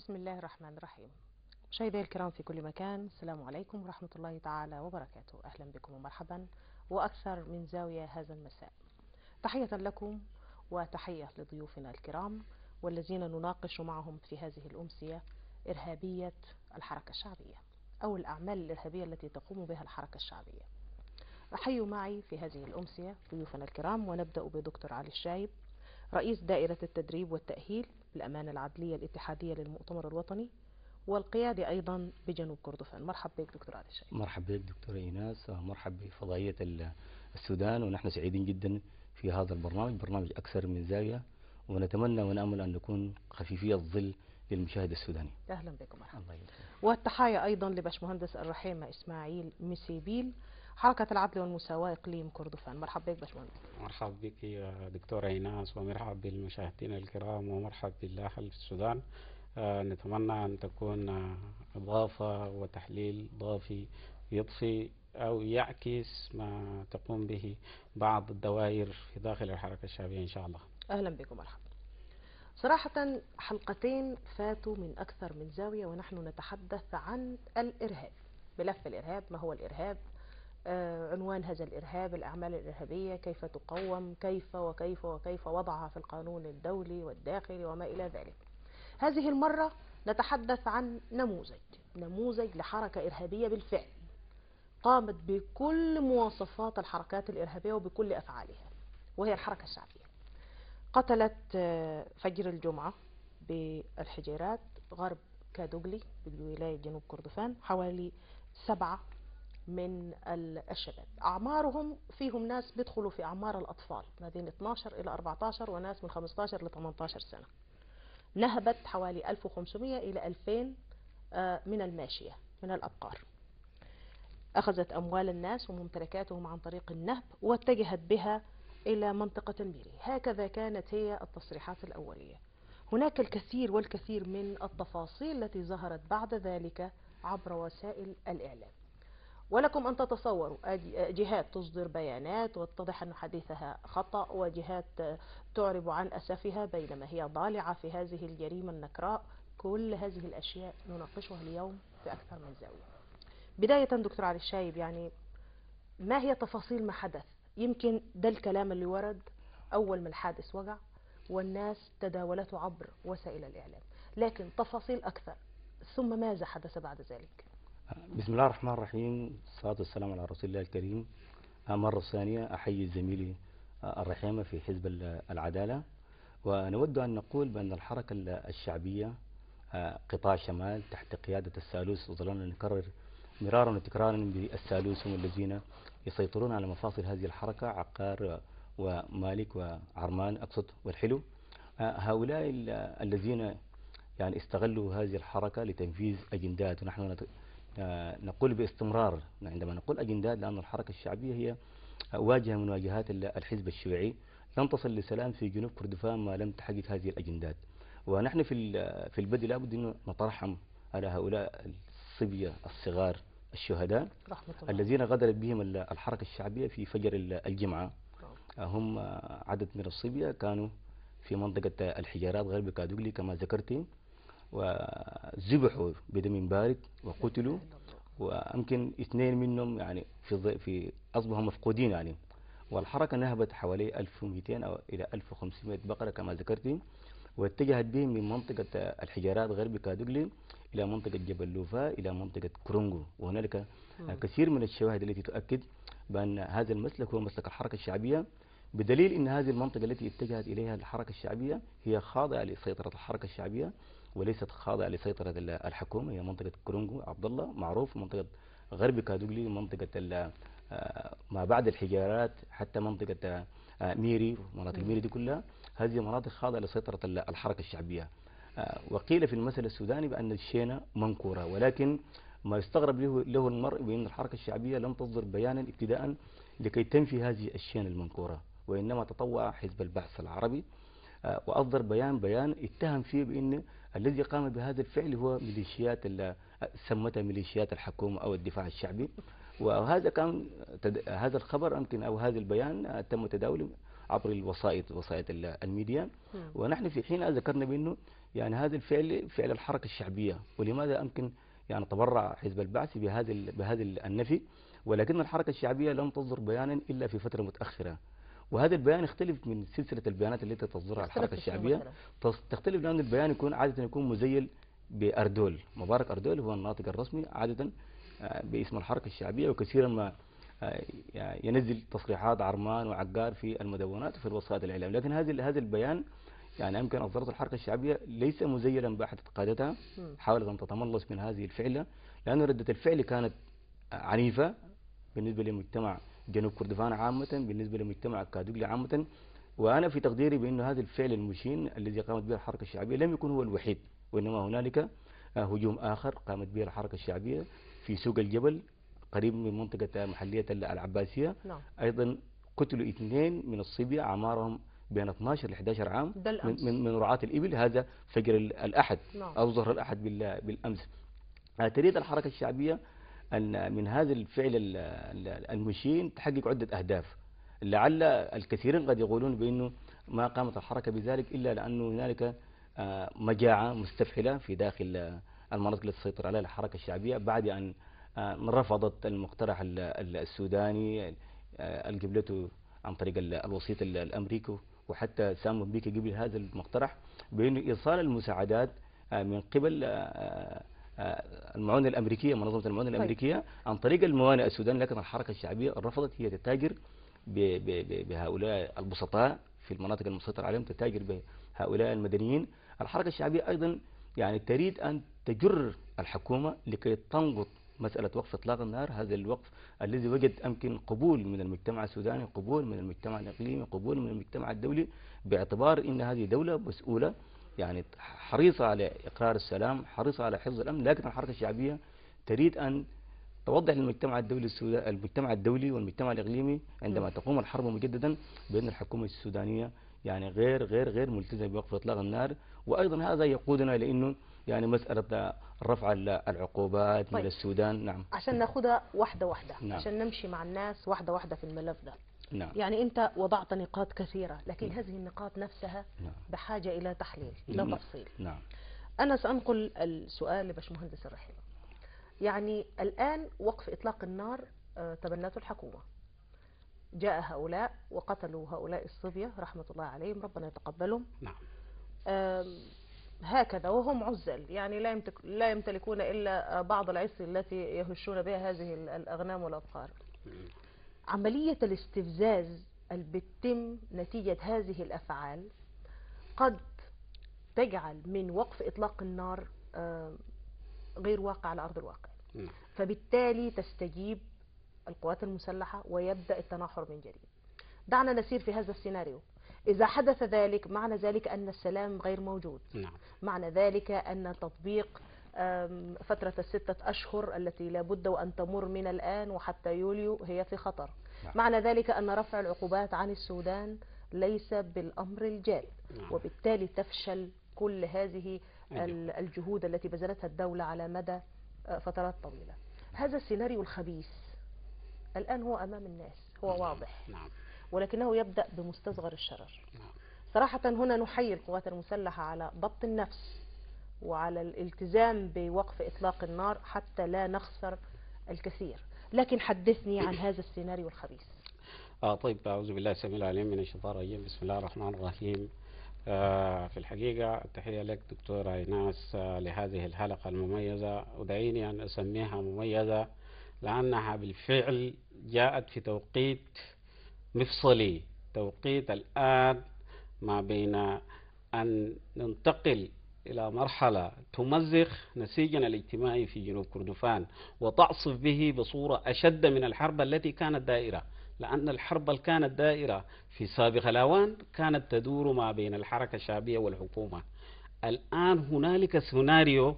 بسم الله الرحمن الرحيم. مشاهدي الكرام في كل مكان، السلام عليكم ورحمة الله تعالى وبركاته. أهلا بكم ومرحبا وأكثر من زاوية هذا المساء. تحية لكم وتحية لضيوفنا الكرام والذين نناقش معهم في هذه الأمسية إرهابية الحركة الشعبية أو الأعمال الإرهابية التي تقوم بها الحركة الشعبية. أحيوا معي في هذه الأمسية ضيوفنا الكرام، ونبدأ بدكتور علي الشايب، رئيس دائرة التدريب والتأهيل بالأمانة العدلية الاتحادية للمؤتمر الوطني والقيادي أيضا بجنوب كردفان. مرحبا بك دكتور علي الشايب. مرحبا بك دكتورة إيناس، مرحبا بفضائية السودان، ونحن سعيدين جدا في هذا برنامج أكثر من زاوية، ونتمنى ونأمل أن نكون خفيفية الظل للمشاهد السوداني. أهلا بكم. مرحبا. الله يبارك. والتحايا أيضا لباشمهندس الرحيمة إسماعيل مسيبيل، حركة العدل والمساواة إقليم كردفان. مرحبا بك باشمهندس. مرحبا بك يا دكتورة إيناس، ومرحبا بالمشاهدين الكرام، ومرحبا بالأهل في السودان. نتمنى أن تكون إضافة وتحليل ضافي يضفي أو يعكس ما تقوم به بعض الدوائر في داخل الحركة الشعبية إن شاء الله. أهلا بكم. مرحبا. صراحة حلقتين فاتوا من أكثر من زاوية ونحن نتحدث عن الإرهاب، ملف الإرهاب، ما هو الإرهاب، عنوان هذا الإرهاب، الأعمال الإرهابية كيف تقوم، كيف وكيف وكيف وضعها في القانون الدولي والداخلي وما إلى ذلك. هذه المرة نتحدث عن نموذج لحركة إرهابية بالفعل قامت بكل مواصفات الحركات الإرهابية وبكل أفعالها، وهي الحركة الشعبية. قتلت فجر الجمعة بالحجيرات غرب كادوغلي بالولاية جنوب كردفان حوالي 7 من الشباب، أعمارهم فيهم ناس بيدخلوا في أعمار الأطفال ما بين 12 إلى 14 وناس من 15 ل 18 سنة. نهبت حوالي 1500 إلى 2000 من الماشية من الأبقار، أخذت أموال الناس وممتلكاتهم عن طريق النهب واتجهت بها إلى منطقة الميري. هكذا كانت هي التصريحات الأولية. هناك الكثير والكثير من التفاصيل التي ظهرت بعد ذلك عبر وسائل الإعلام، ولكم أن تتصوروا جهات تصدر بيانات وتتضح أن حديثها خطأ، وجهات تعرب عن أسفها بينما هي ضالعة في هذه الجريمة النكراء. كل هذه الأشياء نناقشها اليوم في أكثر من زاوية. بداية دكتور علي الشايب، يعني ما هي تفاصيل ما حدث؟ يمكن ده الكلام اللي ورد أول ما الحادث وقع والناس تداولته عبر وسائل الإعلام، لكن تفاصيل أكثر، ثم ماذا حدث بعد ذلك؟ بسم الله الرحمن الرحيم، الصلاة والسلام على رسول الله الكريم. مرة ثانية أحيي زميلي الرحيمة في حزب العدالة، ونود أن نقول بأن الحركة الشعبية قطاع شمال تحت قيادة الثالوث، وظللنا نكرر مرارا وتكرارا بالثالوث هم الذين يسيطرون على مفاصل هذه الحركة، عقار ومالك وعرمان أقصد والحلو. هؤلاء الذين يعني استغلوا هذه الحركة لتنفيذ أجندات، ونحن نقول باستمرار عندما نقول أجندات لأن الحركة الشعبية هي واجهة من واجهات الحزب الشيوعي. لن تصل لسلام في جنوب كردفان ما لم تحقق هذه الأجندات، ونحن في البدء لابد أن نترحم على هؤلاء الصبية الصغار الشهداء الذين غدرت بهم الحركة الشعبية في فجر الجمعة. هم عدد من الصبية كانوا في منطقة الحجارات غرب كادوغلي كما ذكرت، وذبحوا بدم بارد وقتلوا، ويمكن 2 منهم يعني في أصبحوا مفقودين يعني. والحركة نهبت حوالي 1200 أو إلى 1500 بقرة كما ذكرت، واتجهت بهم من منطقة الحجارات غرب كادوغلي إلى منطقة جبل لوفا إلى منطقة كرونغو. وهنالك كثير من الشواهد التي تؤكد بأن هذا المسلك هو مسلك الحركة الشعبية، بدليل أن هذه المنطقة التي اتجهت إليها الحركة الشعبية هي خاضعة لسيطرة الحركة الشعبية وليست خاضعة لسيطرة الحكومة. هي منطقة كرونغو عبد الله معروف، منطقة غرب كادوغلي، منطقة ما بعد الحجارات، حتى منطقة ميري، مناطق ميري دي كلها هذه مناطق خاضعة لسيطرة الحركة الشعبية. وقيل في المثل السوداني بأن الشينة منكورة، ولكن ما يستغرب له المرء بأن الحركة الشعبية لم تصدر بيانا ابتداء لكي تنفي هذه الشينة المنكورة، وإنما تطوع حزب البعث العربي وأصدر بيان اتهم فيه بأن الذي قام بهذا الفعل هو ميليشيات سمتها ميليشيات الحكومة أو الدفاع الشعبي. وهذا كان هذا الخبر يمكن أو هذا البيان تم تداوله عبر وسائط الميديا، ونحن في حين ذكرنا بأنه يعني هذا الفعل فعل الحركة الشعبية. ولماذا أمكن يعني تبرع حزب البعث بهذا النفي، ولكن الحركة الشعبية لم تصدر بيانا إلا في فترة متأخرة. وهذا البيان يختلف من سلسلة البيانات التي تصدرها الحركة الشعبية. تختلف لأن البيان عادة يكون مزيل بأردول. مبارك أردول هو الناطق الرسمي عادة باسم الحركة الشعبية، وكثيرا ما ينزل تصريحات عرمان وعقار في المدونات وفي الوسائط الإعلام. لكن هذا البيان يعني يمكن أصدرته الحركة الشعبية ليس مزيلا بأحد قادتها حاولت أن تتملص من هذه الفعلة، لأن ردة الفعل كانت عنيفة بالنسبة لمجتمع جنوب كردفان عامة، بالنسبة لمجتمع كادوغلي عامة. وأنا في تقديري بأن هذا الفعل المشين الذي قامت به الحركة الشعبية لم يكن هو الوحيد، وإنما هنالك هجوم آخر قامت به الحركة الشعبية في سوق الجبل قريب من منطقة محلية العباسية. أيضا قتلوا 2 من الصبية أعمارهم بين 12 ل 11 عام من رعاة الإبل. هذا فجر الأحد أو ظهر الأحد بالأمس. تريد الحركة الشعبية أن من هذا الفعل المشين تحقق عدة أهداف. لعل الكثيرين قد يقولون بأنه ما قامت الحركة بذلك إلا لأنه هنالك مجاعة مستفحلة في داخل المناطق التي تسيطر عليها الحركة الشعبية بعد أن رفضت المقترح السوداني القبلته عن طريق الوسيط الأمريكي، وحتى سام بيك قبل هذا المقترح بأنه إيصال المساعدات من قبل المعونة الأمريكية، منظمة المعونة الأمريكية عن طريق الموانئ السودانية. لكن الحركة الشعبية رفضت، هي تتاجر بهؤلاء البسطاء في المناطق المسيطرة عليهم، تتاجر بهؤلاء المدنيين. الحركة الشعبية أيضا يعني تريد أن تجر الحكومة لكي تنقض مسألة وقف إطلاق النار، هذا الوقف الذي وجد أمكن قبول من المجتمع السوداني، قبول من المجتمع الإقليمي، قبول من المجتمع الدولي، باعتبار أن هذه دولة مسؤولة يعني حريصة على إقرار السلام، حريصة على حفظ الأمن. لكن الحركة الشعبية تريد أن توضح للمجتمع الدولي المجتمع الدولي والمجتمع الإقليمي عندما تقوم الحرب مجددا بأن الحكومة السودانية يعني غير ملتزمة بوقف إطلاق النار. وأيضا هذا يقودنا لأنه يعني مسألة رفع العقوبات من السودان. نعم، عشان ناخدها واحدة واحدة. نعم. عشان نمشي مع الناس واحدة واحدة في الملف ده. نعم. يعني أنت وضعت نقاط كثيرة، لكن هذه النقاط نفسها بحاجة إلى تحليل، إلى تفصيل. نعم. أنا سأنقل السؤال لباشمهندس الرحيم. يعني الآن وقف إطلاق النار تبنته الحكومة، جاء هؤلاء وقتلوا هؤلاء الصبية رحمة الله عليهم، ربنا يتقبلهم. نعم. هكذا وهم عزل، يعني لا يمتلكون إلا بعض العصي التي يهشون بها هذه الأغنام والأبقار. عملية الاستفزاز اللي بتتم نتيجة هذه الأفعال قد تجعل من وقف إطلاق النار غير واقع على أرض الواقع. فبالتالي تستجيب القوات المسلحة ويبدأ التناحر من جديد. دعنا نسير في هذا السيناريو. إذا حدث ذلك معنى ذلك أن السلام غير موجود. معنى ذلك أن تطبيق فترة ال6 أشهر التي لابد وأن تمر من الآن وحتى يوليو هي في خطر. معنى ذلك أن رفع العقوبات عن السودان ليس بالأمر الجاد، وبالتالي تفشل كل هذه الجهود التي بذلتها الدولة على مدى فترات طويلة. هذا السيناريو الخبيث الآن هو أمام الناس، هو واضح، ولكنه يبدأ بمستصغر الشرر. صراحة هنا نحيي القوات المسلحة على ضبط النفس وعلى الالتزام بوقف إطلاق النار حتى لا نخسر الكثير. لكن حدثني عن هذا السيناريو الخبيث. طيب، أعوذ بالله السميع العليم من الشيطان الرجيم. بسم الله الرحمن الرحيم. في الحقيقة التحية لك دكتورة ايناس لهذه الحلقة المميزة، ودعيني أن أسميها مميزة لأنها بالفعل جاءت في توقيت مفصلي، توقيت الآن ما بين أن ننتقل إلى مرحلة تمزق نسيجنا الاجتماعي في جنوب كردفان وتعصف به بصورة أشد من الحرب التي كانت دائرة، لأن الحرب اللي كانت دائرة في سابق الأوان كانت تدور ما بين الحركة الشعبية والحكومة. الآن هنالك سيناريو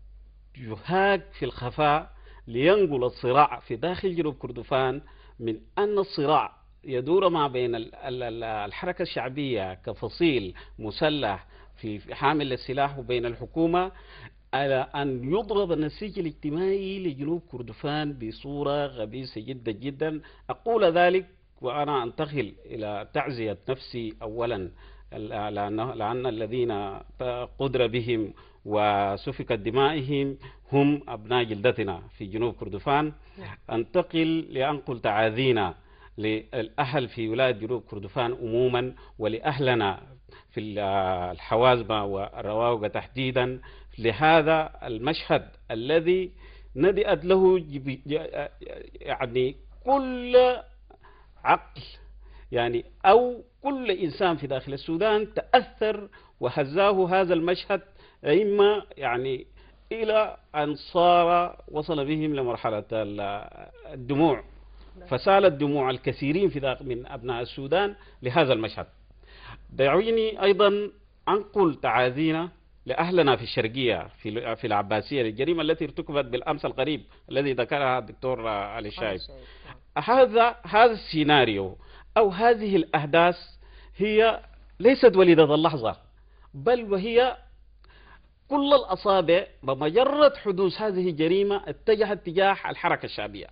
يهاج في الخفاء لينقل الصراع في داخل جنوب كردفان من أن الصراع يدور ما بين الحركة الشعبية كفصيل مسلح في حامل السلاح وبين الحكومة، على أن يضرب النسيج الاجتماعي لجنوب كردفان بصورة غبيثة جدا جدا. أقول ذلك وأنا أنتقل إلى تعزية نفسي أولا لأن الذين قدر بهم وسفكت دمائهم هم أبناء جلدتنا في جنوب كردفان. أنتقل لأنقل تعاذينا للأهل في ولاية جنوب كردفان عموما، ولأهلنا في الحوازمة والرواوغة تحديدا، لهذا المشهد الذي ندأت له يعني كل عقل يعني أو كل إنسان في داخل السودان تأثر وهزاه هذا المشهد، إما يعني إلى أن وصل بهم لمرحلة الدموع، فسالت دموع الكثيرين من أبناء السودان لهذا المشهد. دعوني أيضا أنقل تعازينا لأهلنا في الشرقية في العباسية للجريمة التي ارتكبت بالأمس القريب الذي ذكرها الدكتور علي الشايب. هذا السيناريو أو هذه الأحداث هي ليست وليدة اللحظة، بل وهي كل الأصابع بمجرد حدوث هذه الجريمة اتجهت تجاه الحركة الشعبية.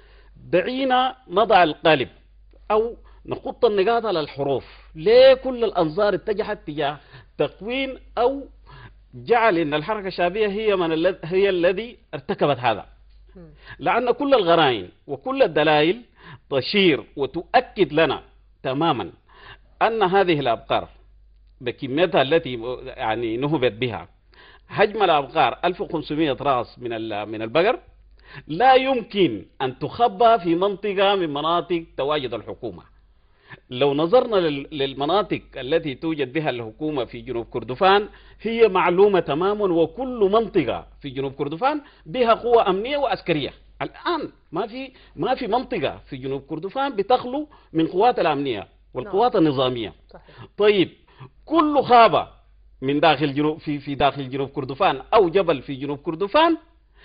دعينا نضع القالب أو نقط النقاط على الحروف. ليه كل الأنظار اتجهت تجاه تكوين أو جعل أن الحركة الشعبية هي الذي ارتكبت هذا؟ لأن كل الغرائن وكل الدلائل تشير وتؤكد لنا تماما أن هذه الأبقار بكميتها التي يعني نهبت بها، حجم الأبقار 1500 رأس من البقر، لا يمكن أن تخبى في منطقة من مناطق تواجد الحكومة. لو نظرنا للمناطق التي توجد بها الحكومة في جنوب كردفان هي معلومة تماما، وكل منطقة في جنوب كردفان بها قوة أمنية وعسكرية. الآن ما في منطقة في جنوب كردفان بتخلو من قوات الأمنية والقوات النظامية. طيب كل خابة من داخل جنوب في داخل جنوب كردفان أو جبل في جنوب كردفان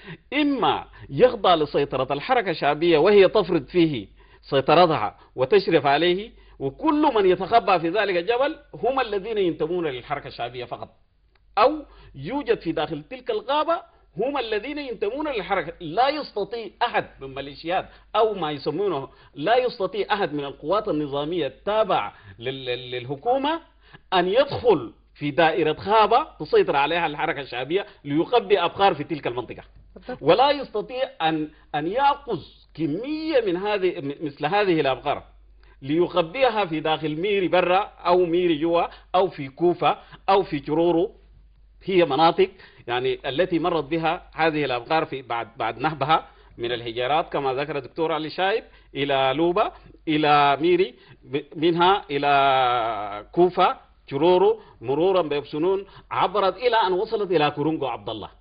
إما يخضع لسيطرة الحركة الشعبية وهي تفرض فيه سيطرتها وتشرف عليه، وكل من يتخبى في ذلك الجبل هم الذين ينتمون للحركة الشعبية فقط، أو يوجد في داخل تلك الغابة هم الذين ينتمون للحركة. لا يستطيع أحد من ميليشيات أو ما يسمونه، لا يستطيع أحد من القوات النظامية التابعة للحكومة أن يدخل في دائرة غابة تسيطر عليها الحركة الشعبية ليخبي أبقار في تلك المنطقة، ولا يستطيع أن يأخذ كمية من مثل هذه الأبقار ليخبيها في داخل ميري برا أو ميري جوا أو في كوفة أو في جرورو. هي مناطق يعني التي مرت بها هذه الأبقار في بعد نهبها من الهجرات كما ذكر الدكتور علي شايب إلى لوبا إلى ميري، منها إلى كوفة جرورو مرورا بيبسنون، عبرت إلى أن وصلت إلى كورونغو عبد الله.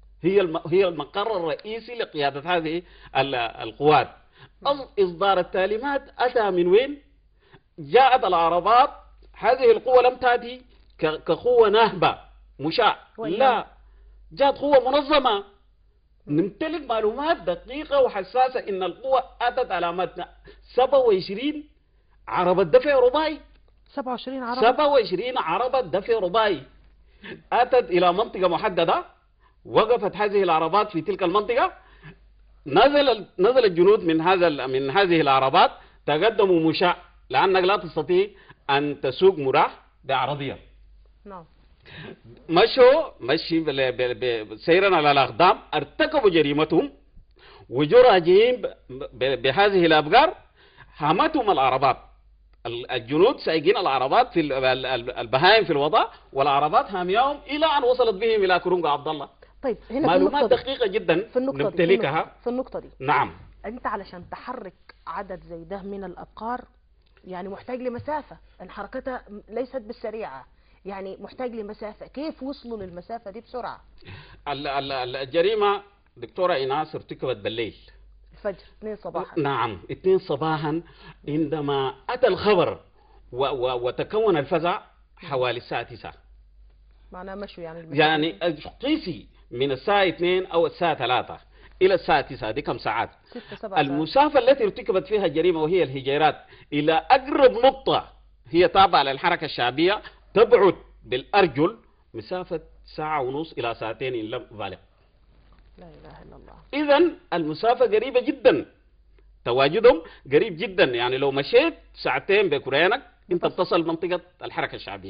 هي المقر الرئيسي لقيادة هذه القوات. إصدار التعليمات أتى من وين؟ جاءت العربات. هذه القوة لم تأتي كقوة نهبة مشاع، لا، جاءت قوة منظمة. نمتلك معلومات دقيقة وحساسة إن القوة أتت على متن 27 عربة دفع رباعي. 27 عربة دفع رباعي أتت إلى منطقة محددة، وقفت هذه العربات في تلك المنطقة، نزل الجنود من هذه العربات، تقدموا مشاع لأنك لا تستطيع أن تسوق مراح بعربية. مشي سيرا على الأقدام، ارتكبوا جريمتهم وجراجين بهذه الأبقار، هامتهم العربات. الجنود سايقين العربات في البهائم في الوضع، والعربات هامياهم إلى أن وصلت بهم إلى كورونغو عبد الله. طيب هنا معلومات دقيقة جدا نمتلكها في النقطة دي. نعم. أنت علشان تحرك عدد زي ده من الأبقار يعني محتاج لمسافة، إن حركتها ليست بالسريعة، يعني محتاج لمسافة. كيف وصلوا للمسافة دي بسرعة؟ الجريمة دكتورة إيناس ارتكبت بالليل، الفجر 2 صباحا. نعم 2 صباحا، عندما أتى الخبر وتكون الفزع حوالي الساعة 9. معناه مشوا يعني قيسي من الساعة 2 أو الساعة 3 إلى الساعة 9، دي كم ساعات؟ 6-7 المسافة التي ارتكبت فيها الجريمة وهي الهجيرات إلى أقرب نقطة هي تابعة للحركة الشعبية تبعد بالأرجل مسافة 1.5 إلى 2 إن لم أبالغ. لا إله إلا الله. إذن المسافة قريبة جدا، تواجدهم قريب جدا. يعني لو مشيت 2 ساعتين بكرينك أنت بتصل منطقة الحركة الشعبية.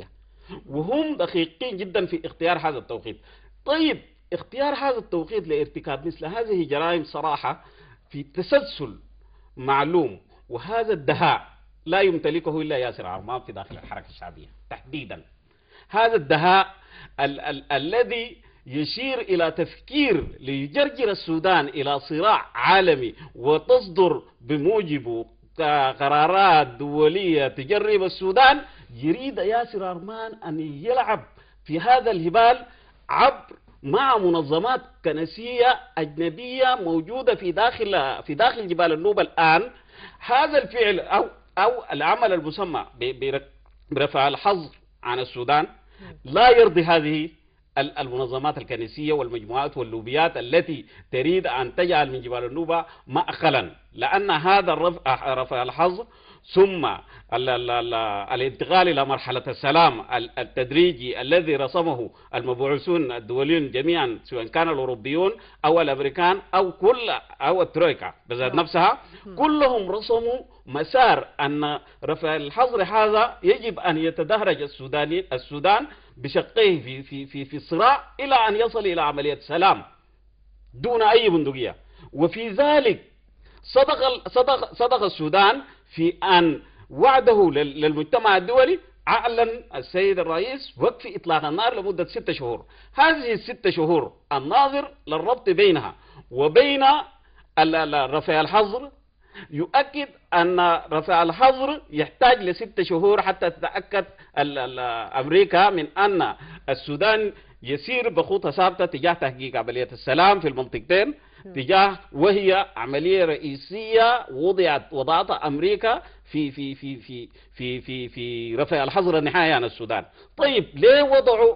وهم دقيقين جدا في اختيار هذا التوقيت. طيب اختيار هذا التوقيت لارتكاب مثل هذه الجرائم صراحة في تسلسل معلوم، وهذا الدهاء لا يمتلكه إلا ياسر عرمان في داخل الحركة الشعبية تحديدا. هذا الدهاء الذي يشير إلى تفكير ليجرجر السودان إلى صراع عالمي وتصدر بموجبه قرارات دولية تجرب السودان. يريد ياسر عرمان أن يلعب في هذا الهبال عبر مع منظمات كنسية أجنبية موجودة في داخل جبال النوبة الآن. هذا الفعل أو العمل المسمى برفع الحظر عن السودان لا يرضي هذه المنظمات الكنسية والمجموعات واللوبيات التي تريد أن تجعل من جبال النوبة مأخلا، لأن هذا رفع الحظر ثم الانتقال إلى مرحلة السلام التدريجي الذي رسمه المبعوثون الدوليون جميعا، سواء كان الأوروبيون أو الأمريكان أو الترويكا بذات نفسها، كلهم رسموا مسار أن رفع الحظر هذا يجب أن يتدهرج السودان بشقيه في الصراع إلى أن يصل إلى عملية سلام دون أي بندقية. وفي ذلك صدق السودان في أن وعده للمجتمع الدولي. أعلن السيد الرئيس وقف إطلاق النار لمدة 6 شهور. هذه ال6 شهور الناظر للربط بينها وبين رفع الحظر يؤكد أن رفع الحظر يحتاج ل6 شهور حتى تتأكد أمريكا من أن السودان يسير بخطى ثابتة تجاه تحقيق عملية السلام في المنطقتين، وهي عملية رئيسية وضعتها أمريكا في رفع الحظر النهائي عن السودان. طيب ليه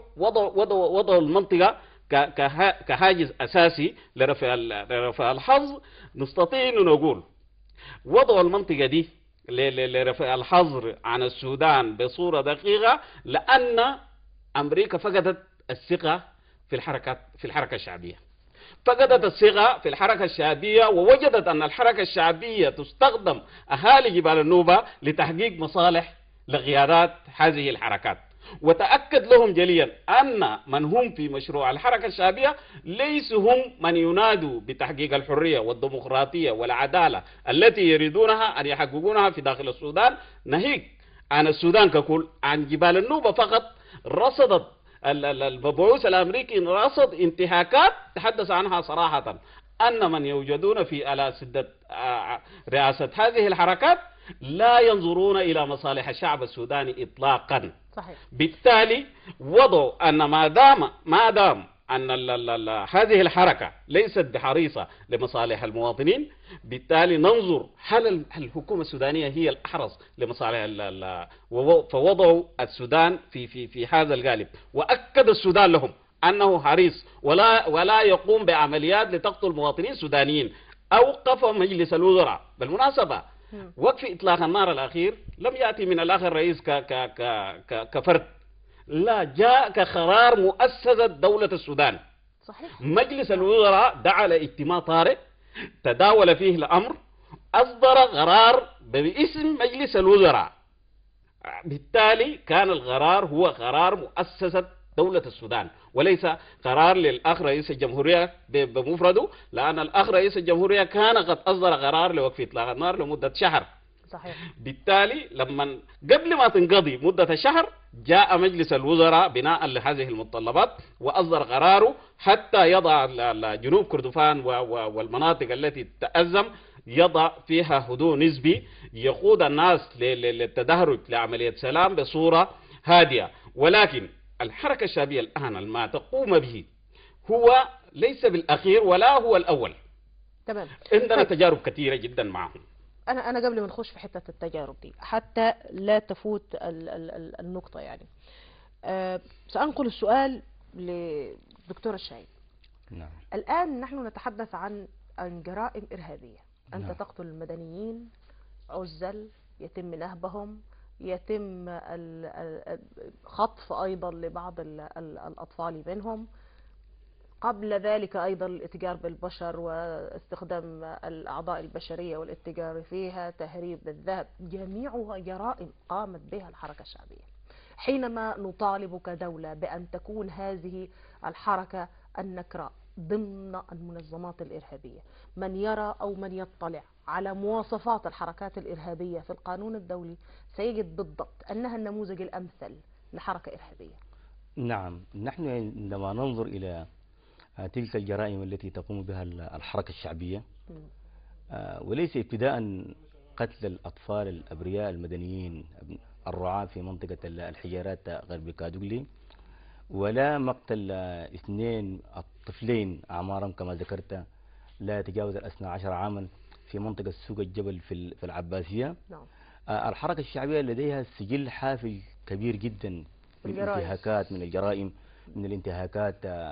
وضعوا المنطقة كحاجز أساسي لرفع الحظر؟ نستطيع أن نقول وضعوا المنطقة دي لرفع الحظر عن السودان بصورة دقيقة لأن أمريكا فقدت الثقة في الحركة الشعبية، فقدت الثقة في الحركة الشعبية، ووجدت أن الحركة الشعبية تستخدم أهالي جبال النوبة لتحقيق مصالح لقيادات هذه الحركات. وتأكد لهم جليا أن من هم في مشروع الحركة الشعبية ليسوا هم من ينادوا بتحقيق الحرية والديمقراطية والعدالة التي يريدونها أن يحققونها في داخل السودان، ناهيك عن السودان ككل. عن جبال النوبة فقط رصدت المبعوث الأمريكي رصد انتهاكات تحدث عنها صراحة، أن من يوجدون على سدة رئاسة هذه الحركات لا ينظرون إلى مصالح الشعب السوداني إطلاقا. صحيح. بالتالي وضعوا أن ما دام أن هذه الحركة ليست بحريصة لمصالح المواطنين، بالتالي ننظر هل الحكومة السودانية هي الأحرص لمصالح فوضعوا السودان في هذا القالب. وأكد السودان لهم أنه حريص ولا يقوم بعمليات لتقتل مواطنين سودانيين. أوقف مجلس الوزراء. بالمناسبة وقف إطلاق النار الأخير لم يأتي من الأخ الرئيس كفرد، لا، جاء كقرار مؤسسة دولة السودان. صحيح. مجلس الوزراء دعا لاجتماع طارئ تداول فيه الأمر، أصدر قرار باسم مجلس الوزراء. بالتالي كان القرار هو قرار مؤسسة دولة السودان وليس قرار للأخ رئيس الجمهورية بمفرده، لأن الأخ رئيس الجمهورية كان قد أصدر قرار لوقف إطلاق النار لمدة شهر. صحيح. بالتالي لما قبل ما تنقضي مدة الشهر جاء مجلس الوزراء بناء لهذه المتطلبات وأصدر قراره حتى يضع جنوب كردفان والمناطق التي تأزم يضع فيها هدوء نسبي يقود الناس للتدهرج لعملية سلام بصورة هادئة. ولكن الحركة الشعبية الآن ما تقوم به هو ليس بالأخير ولا هو الأول. تمام. عندنا تجارب كثيرة جدا معهم. أنا قبل ما نخش في حتة التجارب دي حتى لا تفوت النقطة، يعني سأنقل السؤال لدكتور الشاهين. نعم. الآن نحن نتحدث عن جرائم إرهابية. أنت نعم. تقتل المدنيين، عزل، يتم نهبهم، يتم خطف أيضا لبعض الأطفال منهم، قبل ذلك أيضا الاتجار بالبشر واستخدام الأعضاء البشرية والاتجار فيها، تهريب الذهب، جميعها جرائم قامت بها الحركة الشعبية. حينما نطالب كدولة بأن تكون هذه الحركة النكراء ضمن المنظمات الإرهابية، من يرى أو من يطلع على مواصفات الحركات الإرهابية في القانون الدولي سيجد بالضبط أنها النموذج الأمثل لحركة إرهابية. نعم، نحن عندما ننظر إلى تلك الجرائم التي تقوم بها الحركة الشعبية، وليس ابتداء قتل الأطفال الأبرياء المدنيين الرعاة في منطقة الحجارات غرب كادوغلي، ولا مقتل 2 الطفلين أعمارهم كما ذكرت لا يتجاوز 12 عاما في منطقة سوق الجبل في العباسية. الحركة الشعبية لديها سجل حافل كبير جدا من الانتهاكات، من الجرائم، من الانتهاكات.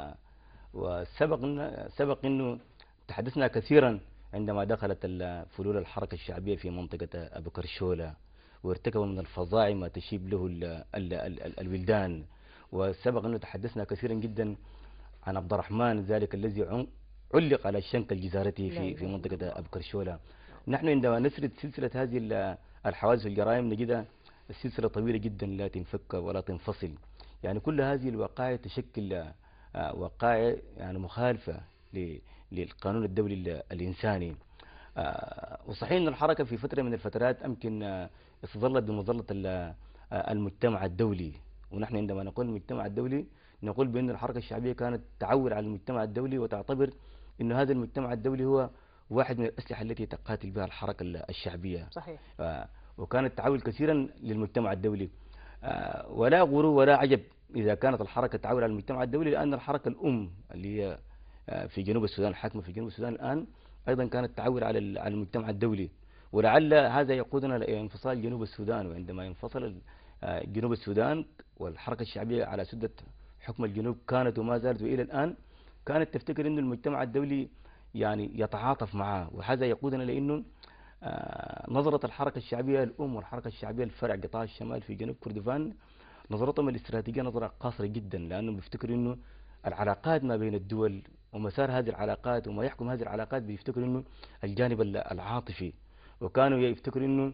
وسبق أنه تحدثنا كثيرا عندما دخلت فلول الحركة الشعبية في منطقة أبو كرشولة وارتكبوا من الفظاع ما تشيب له الولدان. وسبق أنه تحدثنا كثيرا جدا عن عبد الرحمن ذلك الذي علق على الشنك الجزارتي في منطقة أبو كرشولة. نحن عندما نسرد سلسلة هذه الحوادث والجرائم نجدها السلسلة طويلة جدا لا تنفك ولا تنفصل. يعني كل هذه الوقائع تشكل وقائع يعني مخالفة للقانون الدولي الإنساني. وصحيح أن الحركة في فترة من الفترات يمكن استظلت بمظلة المجتمع الدولي، ونحن عندما نقول المجتمع الدولي نقول بأن الحركة الشعبية كانت تعول على المجتمع الدولي وتعتبر أن هذا المجتمع الدولي هو واحد من الأسلحة التي تقاتل بها الحركة الشعبية. صحيح. وكانت تعول كثيرا للمجتمع الدولي، ولا غرو ولا عجب إذا كانت الحركة تعول على المجتمع الدولي، لأن الحركة الأم اللي هي في جنوب السودان الحاكمة في جنوب السودان الآن أيضا كانت تعول على المجتمع الدولي. ولعل هذا يقودنا إلى انفصال جنوب السودان، وعندما ينفصل جنوب السودان والحركة الشعبية على سدة حكم الجنوب كانت وما زالت وإلى الآن كانت تفتكر أن المجتمع الدولي يعني يتعاطف معه، وهذا يقودنا لأنه نظرة الحركة الشعبية الأم والحركة الشعبية الفرع قطاع الشمال في جنوب كردفان نظرتهم الاستراتيجية نظرة قاصرة جدا، لأنهم بيفتكروا أنه العلاقات ما بين الدول ومسار هذه العلاقات وما يحكم هذه العلاقات بيفتكروا أنه الجانب العاطفي، وكانوا يفتكروا أنه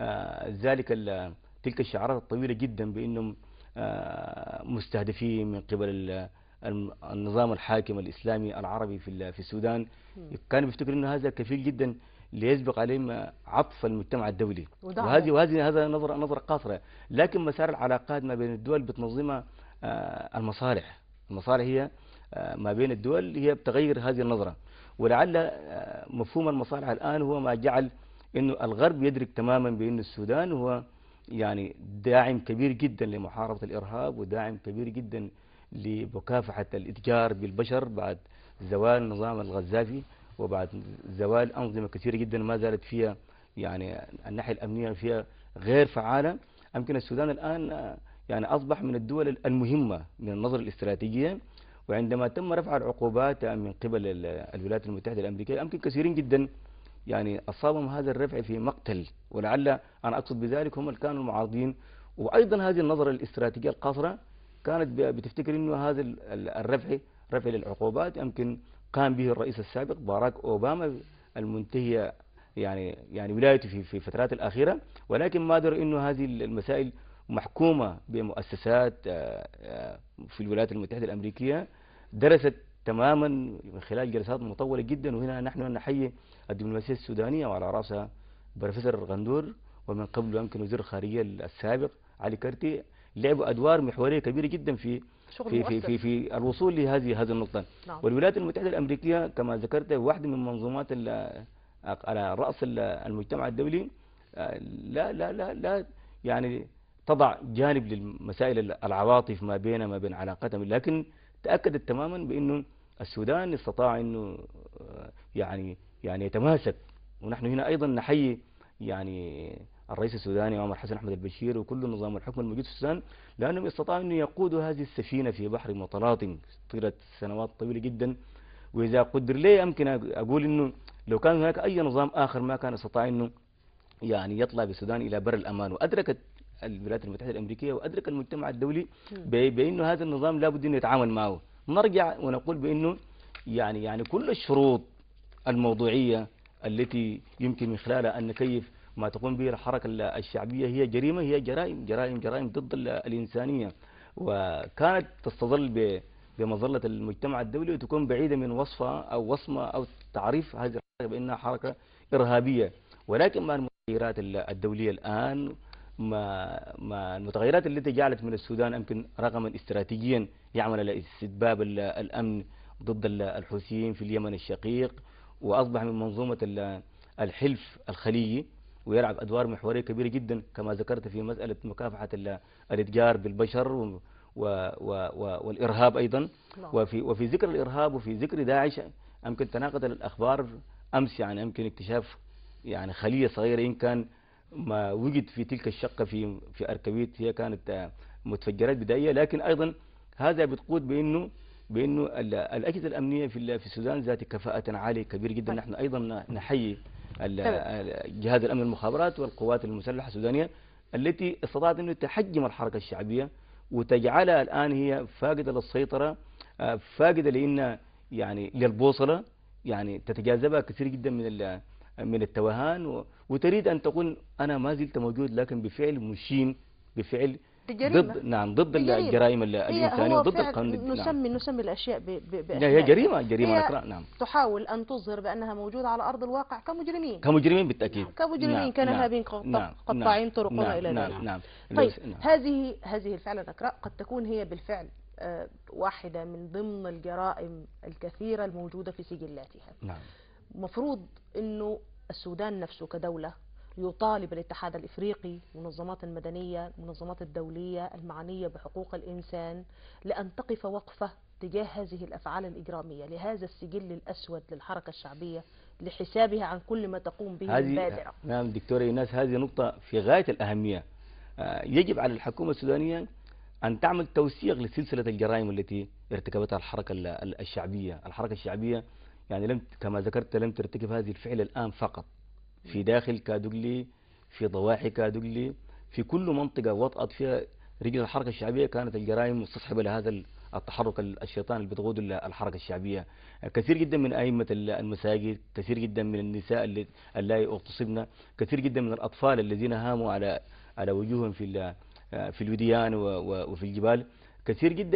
تلك الشعارات الطويلة جدا بأنهم مستهدفين من قبل النظام الحاكم الإسلامي العربي في السودان. كانوا بيفتكروا أنه هذا كفيل جدا ليسبق عليهم عطف المجتمع الدولي، وهذه هذا نظرة قاصرة. لكن مسار العلاقات ما بين الدول بتنظمها المصالح هي ما بين الدول هي بتغير هذه النظرة. ولعل مفهوم المصالح الآن هو ما جعل إنه الغرب يدرك تماما بأن السودان هو يعني داعم كبير جدا لمحاربة الإرهاب وداعم كبير جدا لمكافحة الإتجار بالبشر بعد زوال نظام الغزافي وبعد زوال أنظمة كثيرة جدا ما زالت فيها يعني الناحية الأمنية فيها غير فعالة. يمكن السودان الآن يعني أصبح من الدول المهمة من النظر الاستراتيجية، وعندما تم رفع العقوبات من قبل الولايات المتحدة الأمريكية يمكن كثيرين جدا يعني أصابهم هذا الرفع في مقتل، ولعل أنا أقصد بذلك هم اللي كانوا المعارضين. وأيضا هذه النظرة الاستراتيجية القاصرة كانت بتفتكر أنه هذا رفع للعقوبات يمكن قام به الرئيس السابق باراك أوباما المنتهي يعني ولايته في الفترات الأخيرة، ولكن ما دروا أنه هذه المسائل محكومة بمؤسسات في الولايات المتحدة الأمريكية درست تماما من خلال جلسات مطولة جدا. وهنا نحن نحيي الدبلوماسية السودانية وعلى رأسها بروفيسور غندور ومن قبل يمكن وزير الخارجية السابق علي كرتي لعبوا أدوار محورية كبيرة جدا في الوصول لهذه النقطة. نعم. والولايات المتحدة الأمريكية كما ذكرت واحدة من منظومات على رأس المجتمع الدولي لا يعني تضع جانب للمسائل العواطف ما بين علاقاتهم، لكن تأكدت تماما بأنه السودان استطاع أنه يعني يتماسك. ونحن هنا أيضا نحيي يعني الرئيس السوداني عمر حسن أحمد البشير وكل نظام الحكم الموجود في السودان، لأنهم استطاعوا أن يقودوا هذه السفينة في بحر متلاطم طيلة سنوات طويلة جدا. وإذا قدر لي يمكن أقول أنه لو كان هناك أي نظام آخر ما كان استطاع أنه يعني يطلع بالسودان إلى بر الأمان. وأدركت الولايات المتحدة الأمريكية وأدرك المجتمع الدولي بأنه هذا النظام لا بد أن يتعامل معه. نرجع ونقول بأنه يعني كل الشروط الموضوعية التي يمكن من خلالها أن نكيف ما تقوم به الحركة الشعبية هي جريمة، هي جرائم ضد الإنسانية، وكانت تستظل بمظلة المجتمع الدولي وتكون بعيدة من وصفها أو وصمة أو تعريف هذه الحركة بأنها حركة إرهابية. ولكن مع المتغيرات الدولية الآن، ما المتغيرات التي جعلت من السودان يمكن رقما استراتيجيا يعمل على استتباب الأمن ضد الحوثيين في اليمن الشقيق، وأصبح من منظومة الحلف الخليجي، ويلعب أدوار محورية كبيرة جدا كما ذكرت في مسألة مكافحة الإتجار بالبشر والإرهاب أيضا. وفي ذكر الإرهاب وفي ذكر داعش يمكن تناقض الأخبار أمس، يعني يمكن اكتشاف يعني خلية صغيرة إن كان ما وجد في تلك الشقة في أركبيت هي كانت متفجرات بدائية، لكن أيضا هذا بتقود بأنه الأجهزة الأمنية في السودان ذات كفاءة عالية كبير جدا. نحن أيضا نحيي جهاز الأمن المخابرات والقوات المسلحة السودانية التي استطاعت أن تحجم الحركة الشعبية وتجعلها الآن هي فاقدة للسيطرة، فاقدة لأن يعني للبوصلة، يعني تتجاذبها كثير جدا من التوهان، وتريد أن تقول أنا ما زلت موجود، لكن بفعل مشين، بفعل ضد الجرائم الإنسانية وضد القانون. نسمي الأشياء بأشياء. هي جريمة نعم. تحاول أن تظهر بأنها موجودة على أرض الواقع كمجرمين بالتأكيد، كمجرمين كنهابين قطاعين طرق وما إلى ذلك. طيب هذه الفعل الأكراء قد تكون هي بالفعل واحدة من ضمن الجرائم الكثيرة الموجودة في سجلاتها. مفروض أنه السودان نفسه كدولة يطالب الاتحاد الإفريقي، المنظمات المدنية، المنظمات الدولية المعنية بحقوق الإنسان، لأن تقف وقفة تجاه هذه الأفعال الإجرامية، لهذا السجل الأسود للحركة الشعبية، لحسابها عن كل ما تقوم به البادرة. نعم دكتورة إيناس، هذه نقطة في غاية الأهمية. يجب على الحكومة السودانية أن تعمل توثيق لسلسلة الجرائم التي ارتكبتها الحركة الشعبية. الحركة الشعبية يعني كما ذكرت لم ترتكب هذه الفعل الآن فقط في داخل كادوغلي، في ضواحي كادوغلي، في كل منطقة وطأت فيها رجل الحركة الشعبية كانت الجرائم مستصحبة لهذا التحرك الشيطاني اللي بتقود الحركة الشعبية. كثير جدا من أئمة المساجد، كثير جدا من النساء اللائي اغتصبن، كثير جدا من الأطفال الذين هاموا على وجوههم في الوديان وفي الجبال، كثير جدا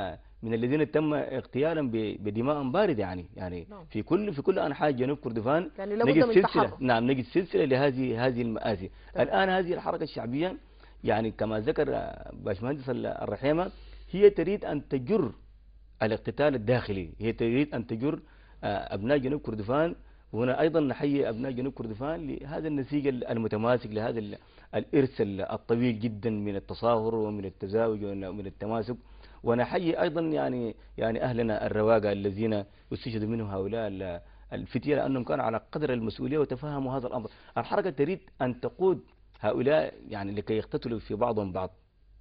من الذين تم اغتيالهم بدماء باردة. يعني في كل أنحاء جنوب كردفان يعني نجد سلسلة، نجد سلسلة لهذه المآسي. الآن هذه الحركة الشعبية يعني كما ذكر باشمهندس الرحيمة هي تريد أن تجر الاقتتال الداخلي، هي تريد أن تجر أبناء جنوب كردفان. وهنا أيضا نحيي أبناء جنوب كردفان لهذا النسيج المتماسك، لهذا الإرث الطويل جدا من التصاهر ومن التزاوج ومن التماسك. ونحيي أيضا يعني أهلنا الرواقة الذين استشهدوا منهم هؤلاء الفتية، لأنهم كانوا على قدر المسؤولية وتفهموا هذا الأمر. الحركة تريد أن تقود هؤلاء يعني لكي يقتتلوا في بعضهم بعض.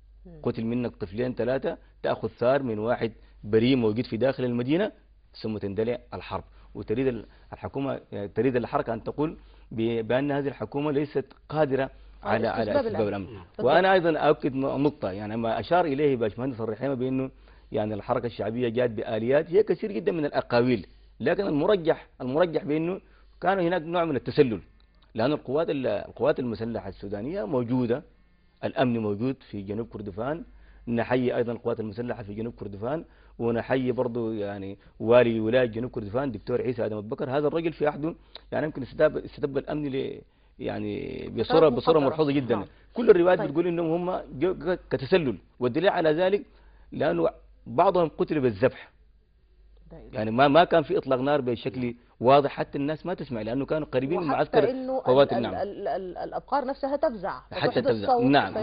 قتل منك طفلين ثلاثة، تأخذ ثار من واحد بريء موجود في داخل المدينة، ثم تندلع الحرب. وتريد الحكومة، تريد الحركة أن تقول بأن هذه الحكومة ليست قادرة على استتباب الأمن. وأنا أيضا أؤكد نقطة يعني ما أشار إليه باشمهندس الرحيمة بأنه يعني الحركة الشعبية جاءت بآليات هي كثير جدا من الأقاويل، لكن المرجح بأنه كان هناك نوع من التسلل، لأن القوات المسلحة السودانية موجودة، الأمن موجود في جنوب كردفان. نحيي أيضا القوات المسلحة في جنوب كردفان، ونحيي برضو يعني والي ولاية جنوب كردفان دكتور عيسى آدم بكر. هذا الرجل في عهده يعني يمكن استتب الأمن يعني بصورة ملحوظة جدا. كل الروايات بتقول انهم هم كتسلل، والدليل على ذلك لانه بعضهم قتل بالذبح، يعني ما كان في اطلاق نار بشكل واضح حتى الناس ما تسمع، لانه كانوا قريبين من معسكر قوات النعم. الابقار نفسها تفزع حتى تفزع.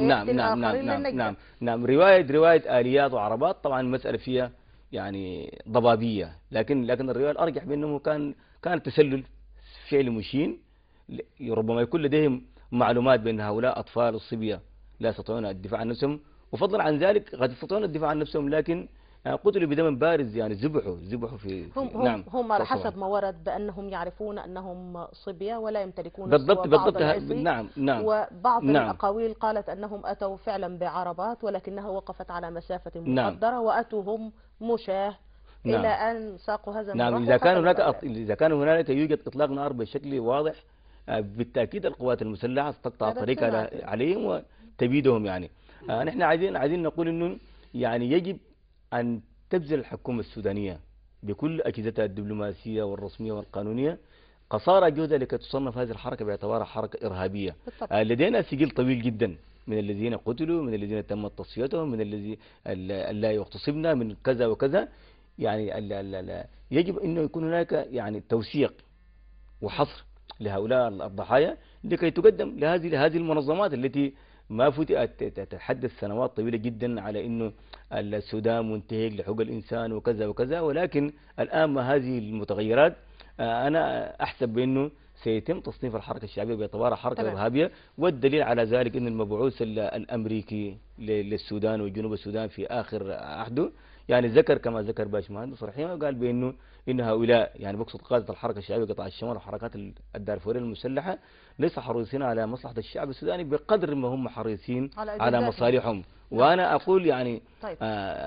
نعم. روايه اليات وعربات طبعا المساله فيها يعني ضبابيه، لكن الروايه الارجح بانه كان تسلل فعل مشين. ربما يكون لديهم معلومات بأن هؤلاء أطفال الصبية لا يستطيعون الدفاع عن نفسهم، وفضلا عن ذلك قد يستطيعون الدفاع عن نفسهم لكن قتلوا بدم بارز، يعني ذبحوا في هم على حسب ما ورد بأنهم يعرفون أنهم صبية ولا يمتلكون بالضبط نعم. وبعض الأقاويل قالت أنهم أتوا فعلا بعربات ولكنها وقفت على مسافة مقدرة وأتوا هم مشاة إلى أن ساقوا هذا إذا كان هنالك يوجد إطلاق نار بشكل واضح بالتأكيد القوات المسلحة ستقطع هذا طريق سمعت. عليهم وتبيدهم يعني. نحن عايزين نقول إنه يعني يجب أن تبذل الحكومة السودانية بكل أجهزتها الدبلوماسية والرسمية والقانونية قصارى جهدها لكي تصنف هذه الحركة باعتبارها حركة إرهابية. بالطبع. لدينا سجل طويل جدا من الذين قتلوا، من الذين تم تصفيتهم، من الذي لا يغتصبنا، من كذا وكذا. يعني يجب أنه يكون هناك يعني توثيق وحصر لهؤلاء الضحايا لكي تقدم لهذه المنظمات التي ما فتئت تتحدث سنوات طويلة جدا على أنه السودان منتهك لحقوق الإنسان وكذا وكذا، ولكن الآن ما هذه المتغيرات أنا أحسب بأنه سيتم تصنيف الحركة الشعبية باعتبارها حركة تمام. إرهابية. والدليل على ذلك أن المبعوث الأمريكي للسودان وجنوب السودان في آخر عهده يعني ذكر كما ذكر باشمهندس رحيم وقال بأنه إن هؤلاء يعني بقصد قادة الحركة الشعبية قطاع الشمال والحركات الدارفورية المسلحة ليس حريصين على مصلحة الشعب السوداني بقدر ما هم حريصين على على أجنداتهم. مصالحهم. وأنا أقول يعني طيب.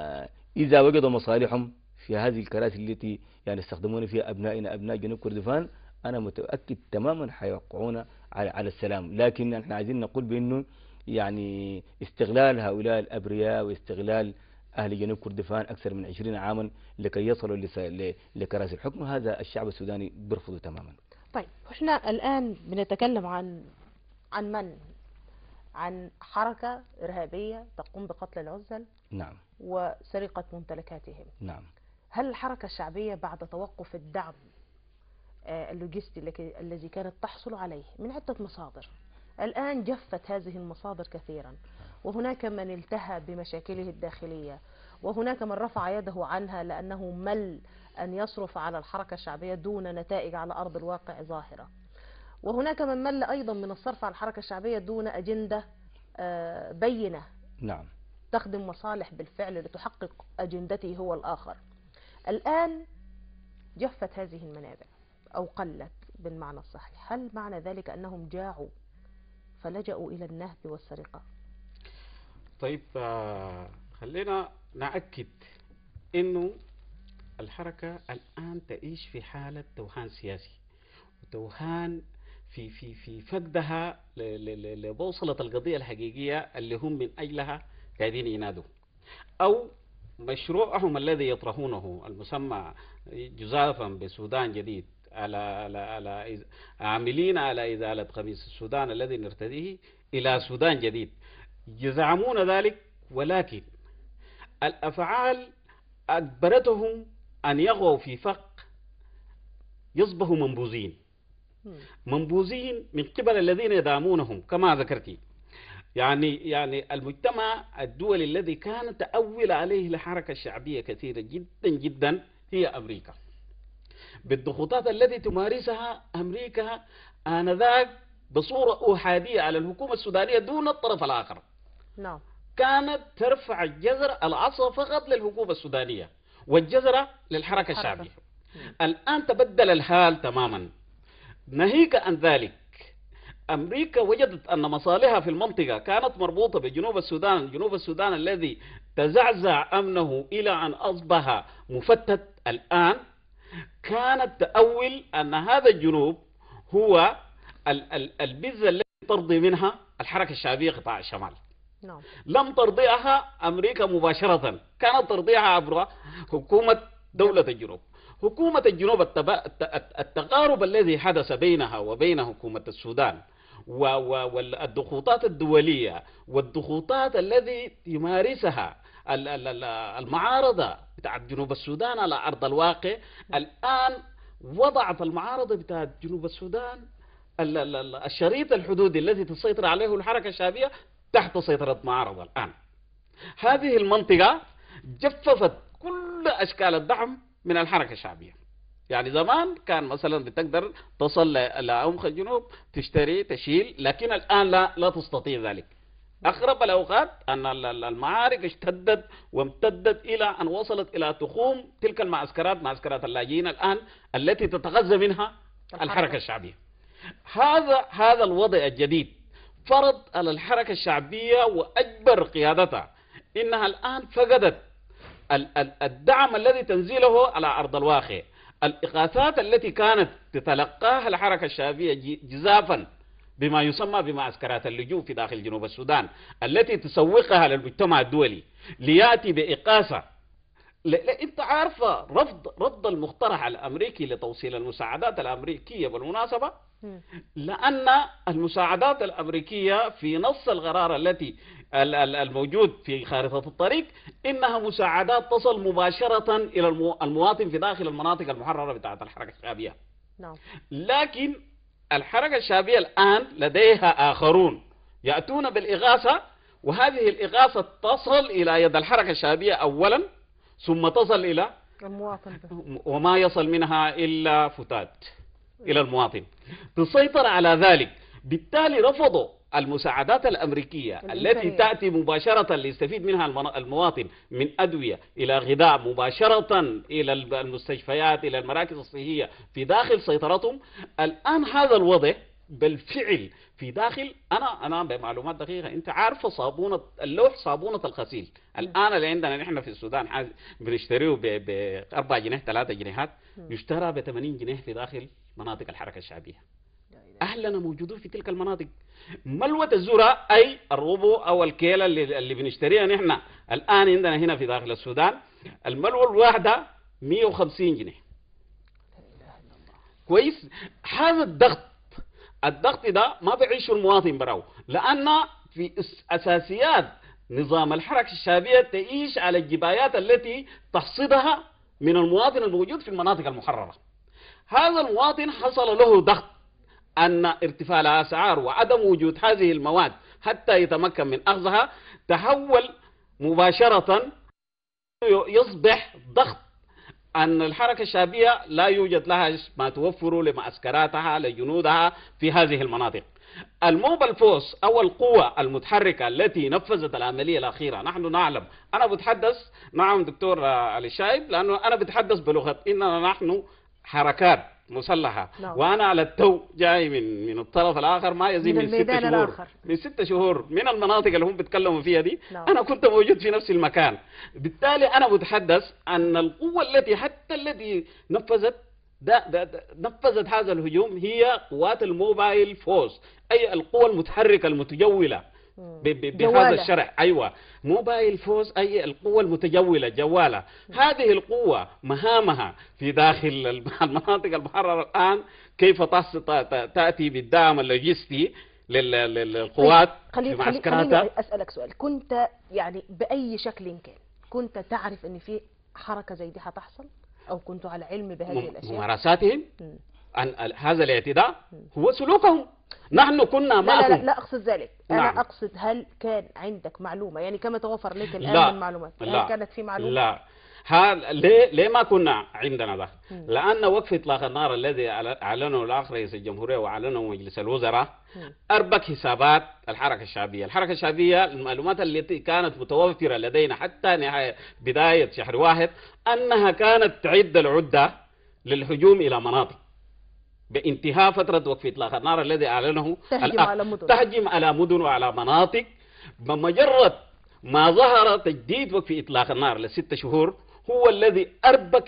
إذا وجدوا مصالحهم في هذه الكراسي التي يعني يستخدمون فيها أبنائنا أبناء جنوب كردفان أنا متأكد تماما حيوقعون على السلام. لكن نحن عايزين نقول بأنه يعني استغلال هؤلاء الأبرياء واستغلال أهل جنوب كردفان أكثر من 20 عاما لكي يصلوا لكراسي الحكم، هذا الشعب السوداني برفضه تماما. طيب احنا الآن بنتكلم عن من؟ عن حركة إرهابية تقوم بقتل العزل نعم. وسرقة ممتلكاتهم. نعم. هل الحركة الشعبية بعد توقف الدعم اللوجستي الذي كانت تحصل عليه من عدة مصادر الآن جفت هذه المصادر كثيرا، وهناك من التهى بمشاكله الداخلية، وهناك من رفع يده عنها لأنه مل أن يصرف على الحركة الشعبية دون نتائج على أرض الواقع ظاهرة، وهناك من مل أيضا من الصرف على الحركة الشعبية دون أجندة بينة نعم. تخدم مصالح بالفعل لتحقق أجندته هو الآخر. الآن جفت هذه المنابع أو قلت بالمعنى الصحيح، هل معنى ذلك أنهم جاعوا فلجأوا إلى النهب والسرقة؟ طيب خلينا نأكد إنه الحركة الآن تعيش في حالة توهان سياسي وتوهان في فقدها لبوصلة القضية الحقيقية اللي هم من أجلها قاعدين ينادوا، أو مشروعهم الذي يطرحونه المسمى جزافا بسودان جديد على عاملين على إزالة قميص السودان الذي نرتديه إلى سودان جديد، يزعمون ذلك، ولكن الأفعال أجبرتهم أن يغوا في فق يصبحوا منبوذين من قبل الذين يدعمونهم كما ذكرتي. يعني المجتمع الدولي الذي كان تأول عليه الحركة الشعبية كثيرة جدا جدا هي أمريكا، بالضغوطات التي تمارسها أمريكا آنذاك بصورة أحادية على الحكومة السودانية دون الطرف الآخر. نعم. كانت ترفع الجزر العصا فقط للحكومة السودانية والجزرة للحركة الشعبية. الآن تبدل الحال تماما. ناهيك عن ذلك، أمريكا وجدت أن مصالحها في المنطقة كانت مربوطة بجنوب السودان، جنوب السودان الذي تزعزع أمنه إلى أن أصبح مفتت الآن. كانت تأول أن هذا الجنوب هو البذة التي ترضي منها الحركة الشعبية قطاع الشمال. نعم. لم ترضيها أمريكا مباشرة، كانت ترضيها عبر حكومة دولة الجنوب. حكومة الجنوب التقارب الذي حدث بينها وبين حكومة السودان والضغوطات الدولية والضغوطات التي يمارسها المعارضة بتاعت جنوب السودان على أرض الواقع، الآن وضعت المعارضة بتاعت جنوب السودان الشريط الحدودي الذي تسيطر عليه الحركة الشعبية تحت سيطرة معارضة. الآن هذه المنطقة جففت كل أشكال الدعم من الحركة الشعبية. يعني زمان كان مثلا بتقدر تصل لعمق الجنوب تشتري تشيل، لكن الآن لا تستطيع ذلك. أقرب الأوقات أن المعارك اشتدت وامتدت إلى أن وصلت إلى تخوم تلك المعسكرات، معسكرات اللاجئين الآن التي تتغذى منها الحركة الشعبية. هذا الوضع الجديد فرض على الحركة الشعبية وأجبر قيادتها إنها الآن فقدت الدعم الذي تنزيله على أرض الواقع. الإغاثات التي كانت تتلقاها الحركة الشعبية جزافا بما يسمى بمعسكرات اللجوء في داخل جنوب السودان التي تسوقها للمجتمع الدولي ليأتي بإقاصة. انت عارفه رفض المقترح الامريكي لتوصيل المساعدات الامريكيه بالمناسبه، لان المساعدات الامريكيه في نص القرار التي الموجود في خارطه الطريق انها مساعدات تصل مباشره الى المواطن في داخل المناطق المحرره بتاعه الحركه الشعبيه. نعم. لكن الحركه الشعبيه الان لديها اخرون ياتون بالاغاثه، وهذه الاغاثه تصل الى يد الحركه الشعبيه اولا ثم تصل إلى المواطن وما يصل منها إلا فتات إلى المواطن، تسيطر على ذلك. بالتالي رفضوا المساعدات الأمريكية التي تأتي مباشرة ليستفيد منها المواطن من أدوية إلى غذاء مباشرة إلى المستشفيات إلى المراكز الصحية في داخل سيطرتهم. الآن هذا الوضع بالفعل في داخل أنا بمعلومات دقيقة، أنت عارفة صابونة اللوح صابونة الغسيل الآن اللي عندنا نحن في السودان بنشتريه ب 4 جنيه 3 جنيهات، يشترى ب 80 جنيه في داخل مناطق الحركة الشعبية. أهلنا موجودون في تلك المناطق. ملوة الذرة أي الربو أو الكيلة اللي بنشتريها نحن الآن عندنا هنا في داخل السودان، الملوة الواحدة 150 جنيه. كويس. هذا الضغط ده ما بيعيشه المواطن براو، لأن في أساسيات نظام الحركة الشعبية تعيش على الجبايات التي تحصدها من المواطن الموجود في المناطق المحررة. هذا المواطن حصل له ضغط أن ارتفاع الأسعار وعدم وجود هذه المواد حتى يتمكن من أخذها تحول مباشرة يصبح ضغط أن الحركة الشعبية لا يوجد لها ما توفر لمعسكراتها لجنودها في هذه المناطق. الموبل فورس أو القوة المتحركة التي نفذت العملية الأخيرة، نحن نعلم، أنا بتحدث نعم دكتور علي شايب، لأنه أنا بتحدث بلغة إننا نحن حركات مسلحة. نعم. وأنا على التو جاي من الطرف الآخر ما يزيد من 6 شهور الآخر. من 6 شهور من المناطق اللي هم بيتكلموا فيها دي. نعم. أنا كنت موجود في نفس المكان. بالتالي أنا بتحدث أن القوة التي نفذت هذا الهجوم هي قوات الموبايل فورس، أي القوة المتحركة المتجولة بهذا الشرح. أيوة، موبايل فورس أي القوة المتجولة جوالة. هذه القوة مهامها في داخل المناطق المحررة الآن كيف تأتي بالدعم اللوجستي للقوات في معسكراتها. خليني أسألك سؤال، كنت يعني بأي شكل كان كنت تعرف أن في حركة زي دي هتحصل أو كنت على علم بهذه الأشياء؟ ممارساتهم أن هذا الاعتداء هو سلوكهم. نحن كنا معهم. لا أقصد ذلك. نعم. أنا أقصد هل كان عندك معلومة، يعني كما توفر لك الآن من معلومات، هل كانت في معلومة؟ لا. ليه ما كنا عندنا ده؟ لأن وقف إطلاق النار الذي أعلنه الأخ رئيس الجمهورية وأعلنه مجلس الوزراء أربك حسابات الحركة الشعبية. الحركة الشعبية المعلومات التي كانت متوفرة لدينا حتى نهاية بداية شهر 1 أنها كانت تعد العدة للهجوم إلى مناطق بانتهاء فترة وقف إطلاق النار الذي أعلنه تهجم على مدن وعلى مناطق. بمجرد ما ظهر تجديد وقف إطلاق النار ل6 شهور هو الذي أربك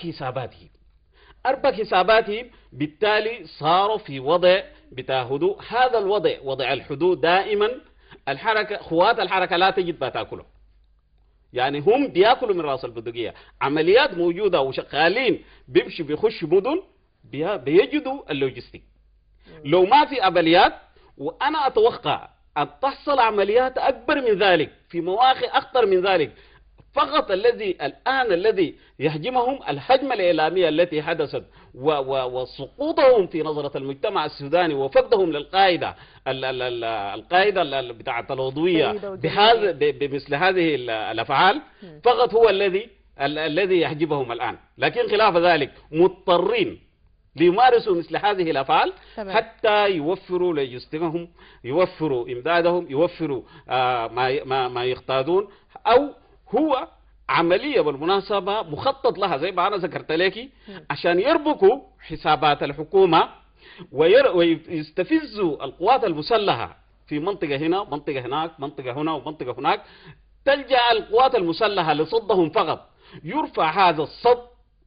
حساباتهم. بالتالي صاروا في وضع بتاع هدوء. هذا الوضع وضع الحدود دائما قوات الحركة لا تجد ما تأكله، يعني هم بيأكلوا من رأس البندقية. عمليات موجودة وشغالين بيخشوا مدن بيجدوا اللوجستيك. لو ما في عمليات، وأنا أتوقع أن تحصل عمليات أكبر من ذلك في مواقع أخطر من ذلك. فقط الذي يهجمهم الهجمة الإعلامية التي حدثت وسقوطهم في نظرة المجتمع السوداني وفقدهم للقاعدة القاعدة بتاعة العضوية بمثل هذه الأفعال. فقط هو الذي يحجبهم الآن، لكن خلاف ذلك مضطرين ليمارسوا مثل هذه الأفعال حتى يوفروا لجستهم، يوفروا إمدادهم، يوفروا ما يقتادون. أو هو عملية بالمناسبة مخطط لها زي ما أنا ذكرت لك عشان يربكوا حسابات الحكومة ويستفزوا القوات المسلحة في منطقة هنا منطقة هناك منطقة هنا ومنطقة هناك. تلجأ القوات المسلحة لصدهم فقط. يرفع هذا الصد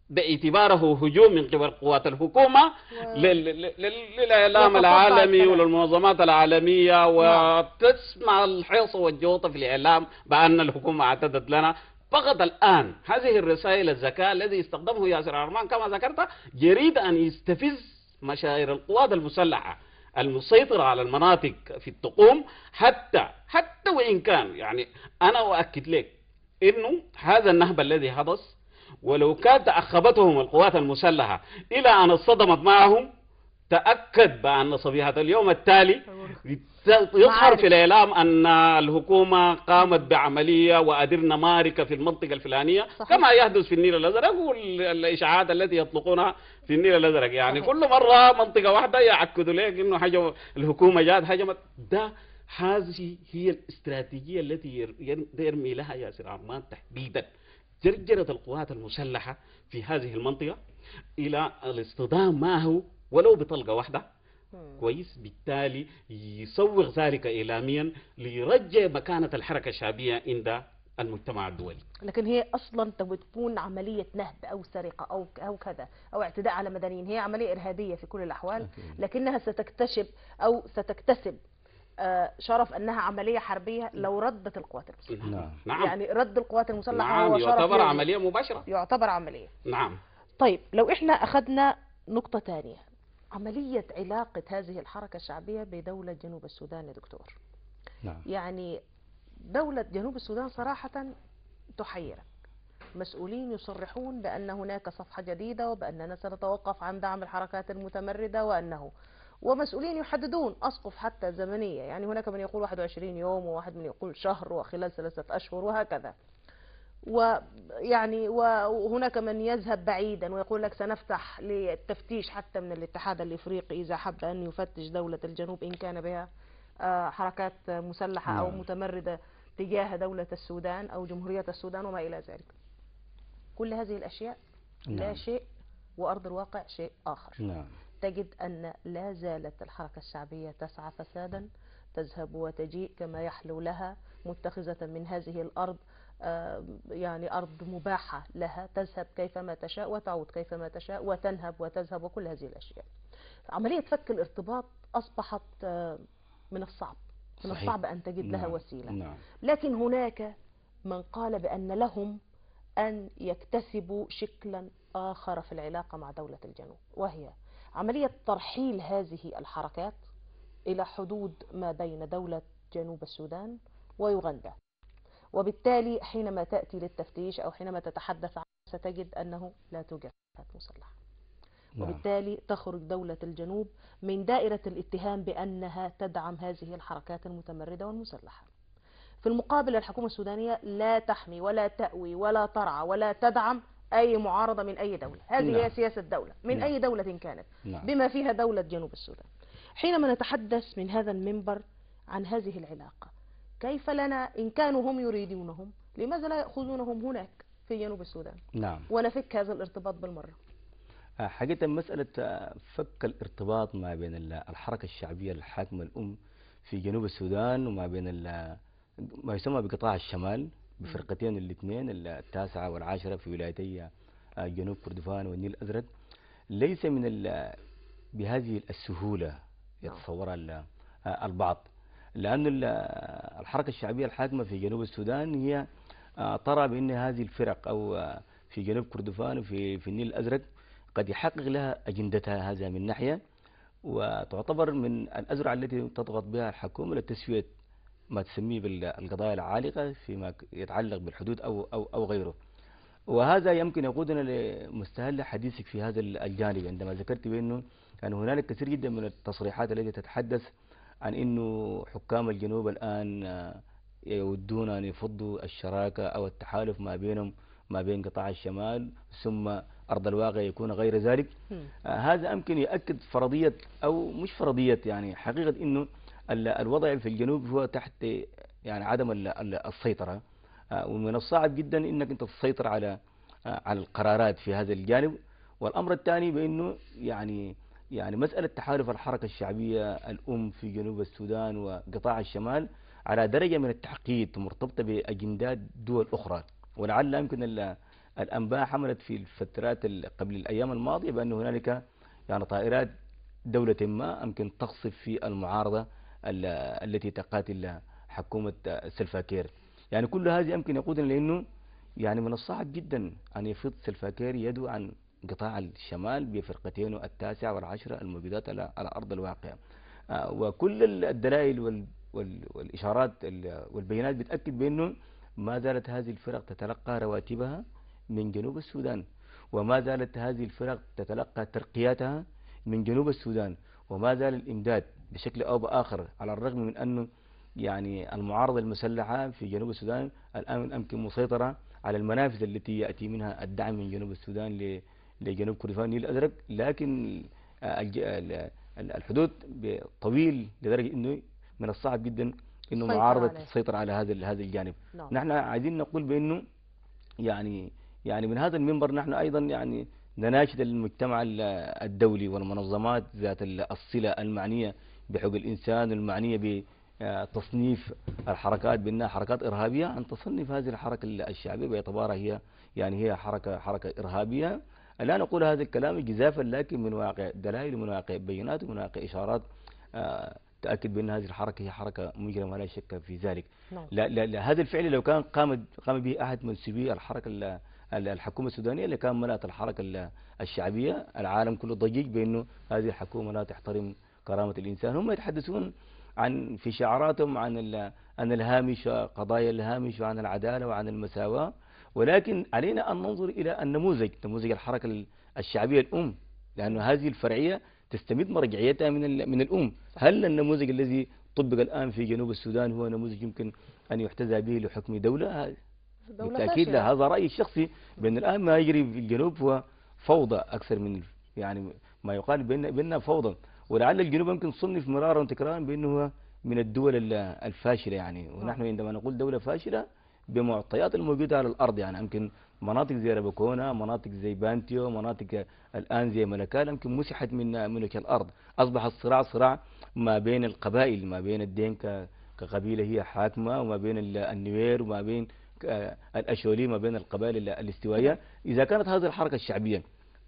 باعتباره هجوم من قبل قوات الحكومة للإعلام العالمي وللمنظمات العالمية، وتسمع الحيصة والجوطة في الإعلام بأن الحكومة اعتدت لنا. فقط الآن هذه الرسائل الذكاء الذي استخدمه ياسر عرمان كما ذكرت يريد أن يستفز مشاعر القوات المسلحة المسيطرة على المناطق في التقوم، حتى وإن كان يعني أنا أؤكد لك إنه هذا النهب الذي حدث ولو كانت تأخبتهم القوات المسلحة إلى أن اصطدمت معهم، تأكد بأن صبيحة اليوم التالي يظهر في الإعلام أن الحكومة قامت بعملية وأدرنا ماركة في المنطقة الفلانية. صحيح. كما يحدث في النيل الأزرق والإشاعات التي يطلقونها في النيل الأزرق، يعني صحيح. كل مرة منطقة واحدة يعكدوا لك إنه حاجة الحكومة جات هجمت. هذه هي الاستراتيجية التي يرمي لها ياسر عرمان تحديدا، جرجرة القوات المسلحة في هذه المنطقة إلى الاصطدام معه ولو بطلقة واحدة. كويس، بالتالي يسوغ ذلك إعلاميا ليرجع مكانة الحركة الشعبية عند المجتمع الدولي. لكن هي أصلا تكون عملية نهب أو سرقة أو كذا أو اعتداء على مدنيين، هي عملية إرهابية في كل الأحوال، لكنها ستكتسب شرف أنها عملية حربية لو ردت القوات المسلحة. نعم. يعني رد القوات المسلحة نعم. هو شرف، يعتبر عملية مباشرة، يعتبر عملية. نعم. طيب لو إحنا أخذنا نقطة ثانية، عملية علاقة هذه الحركة الشعبية بدولة جنوب السودان يا دكتور. نعم. يعني دولة جنوب السودان صراحة تحيرك، مسؤولين يصرحون بأن هناك صفحة جديدة وبأننا سنتوقف عن دعم الحركات المتمردة ومسؤولين يحددون أسقف حتى زمنية، يعني هناك من يقول 21 يوم وواحد من يقول شهر وخلال 3 أشهر وهكذا، وهناك من يذهب بعيدا ويقول لك سنفتح للتفتيش حتى من الاتحاد الإفريقي إذا حب أن يفتش دولة الجنوب إن كان بها حركات مسلحة أو متمردة تجاه دولة السودان أو جمهورية السودان وما إلى ذلك. كل هذه الأشياء لا شيء، وأرض الواقع شيء آخر. تجد أن لا زالت الحركة الشعبية تسعى فسادا، تذهب وتجيء كما يحلو لها، متخذة من هذه الأرض يعني أرض مباحة لها، تذهب كيفما تشاء وتعود كيفما تشاء وتنهب وتذهب وكل هذه الأشياء. عملية فك الارتباط أصبحت من الصعب أن تجد لها وسيلة. لكن هناك من قال بأن لهم أن يكتسبوا شكلا آخر في العلاقة مع دولة الجنوب، وهي عملية ترحيل هذه الحركات إلى حدود ما بين دولة جنوب السودان ويوغندا، وبالتالي حينما تأتي للتفتيش أو حينما تتحدث عنه ستجد أنه لا توجد حركات مسلحة، وبالتالي تخرج دولة الجنوب من دائرة الاتهام بأنها تدعم هذه الحركات المتمردة والمسلحة. في المقابل الحكومة السودانية لا تحمي ولا تأوي ولا ترعى ولا تدعم أي معارضة من أي دولة، هذه هي سياسة الدولة من أي دولة كانت، بما فيها دولة جنوب السودان. حينما نتحدث من هذا المنبر عن هذه العلاقة، كيف لنا إن كانوا هم يريدونهم لماذا لا يأخذونهم هناك في جنوب السودان ونفك هذا الارتباط بالمرة؟ حقيقة مسألة فك الارتباط ما بين الحركة الشعبية الحاكمة الأم في جنوب السودان وما بين ما يسمى بقطاع الشمال بفرقتين الاثنين 9 و10 في ولايتي جنوب كردفان والنيل الأزرق ليس من بهذه السهولة يتصورها البعض، لأن الحركة الشعبية الحاكمة في جنوب السودان هي ترى بأن هذه الفرق أو في جنوب كردفان وفي النيل الأزرق قد يحقق لها أجندتها هذا من ناحية، وتعتبر من الأزرع التي تضغط بها الحكومة لتسوية ما تسميه بالقضايا العالقة فيما يتعلق بالحدود أو غيره. وهذا يمكن يقودنا لمستهل حديثك في هذا الجانب عندما ذكرت بأنه كان هنالك كثير جدا من التصريحات التي تتحدث عن أنه حكام الجنوب الآن يودون أن يفضوا الشراكة أو التحالف ما بينهم ما بين قطاع الشمال، ثم أرض الواقع يكون غير ذلك. هذا يمكن يؤكد فرضية أو مش فرضية، يعني حقيقة أنه الوضع في الجنوب هو تحت يعني عدم السيطرة، ومن الصعب جدا أنك أنت تسيطر على القرارات في هذا الجانب. والأمر الثاني بأنه يعني مسألة تحالف الحركة الشعبية الأم في جنوب السودان وقطاع الشمال على درجة من التعقيد مرتبطة بأجندات دول أخرى، ولعل يمكن الأنباء حملت في الفترات قبل الأيام الماضية بأن هنالك يعني طائرات دولة ما يمكن تقصف في المعارضة التي تقاتل حكومة سلفاكير. يعني كل هذه يمكن يقودنا لأنه يعني من الصعب جدا أن يفض سلفاكير يده عن قطاع الشمال بفرقتين التاسعة والعشرة الموجودات على أرض الواقع. وكل الدلائل والإشارات والبيانات بتأكد بأنه ما زالت هذه الفرق تتلقى رواتبها من جنوب السودان، وما زالت هذه الفرق تتلقى ترقياتها من جنوب السودان، وما زال الإمداد بشكل أو بآخر، على الرغم من أنه يعني المعارضة المسلحة في جنوب السودان الآن يمكن مسيطرة على المنافذ التي يأتي منها الدعم من جنوب السودان لجنوب كردفان النيل الأزرق، لكن الحدود طويل لدرجة أنه من الصعب جدا أنه معارضة تسيطر على هذا الجانب. نحن عايزين نقول بأنه يعني من هذا المنبر نحن أيضا يعني نناشد المجتمع الدولي والمنظمات ذات الصلة المعنية بحقوق الإنسان والمعنية بتصنيف الحركات بأنها حركات إرهابية، أن تصنف هذه الحركة الشعبية باعتبارها هي حركة إرهابية. لا نقول هذا الكلام جزافا، لكن من واقع دلائل ومن واقع بينات ومن واقع إشارات تأكد بأن هذه الحركة هي حركة مجرمة لا شك في ذلك. لا هذا الفعل لو كان قام به أحد منسوبي الحركة الحكومة السودانية اللي كان منعت الحركة الشعبية، العالم كله ضجيج بأنه هذه الحكومة لا تحترم كرامة الإنسان. هم يتحدثون في شعاراتهم عن الهامش، قضايا الهامش، وعن العدالة وعن المساواة، ولكن علينا أن ننظر إلى نموذج الحركة الشعبية الأم، لأن هذه الفرعية تستمد مرجعيتها من الأم. هل النموذج الذي طبق الآن في جنوب السودان هو نموذج يمكن أن يحتذى به لحكم دولة؟ بالتأكيد لا. هذا رأيي الشخصي، بأن الآن ما يجري في الجنوب هو فوضى أكثر من يعني ما يقال بأنها فوضى، ولعل الجنوب يمكن صنف مرارا وتكرارا بأنه هو من الدول الفاشلة يعني. ونحن عندما نقول دولة فاشلة بمعطيات الموجودة على الأرض، يعني يمكن مناطق زي ربكونا، مناطق زي بانتيو، مناطق الآن زي ملكال يمكن مسحت من ملك الأرض. أصبح الصراع صراع ما بين القبائل، ما بين الدين كقبيلة هي حاكمة، وما بين النوير، وما بين الأشولي، ما بين القبائل الاستوائية. إذا كانت هذه الحركة الشعبية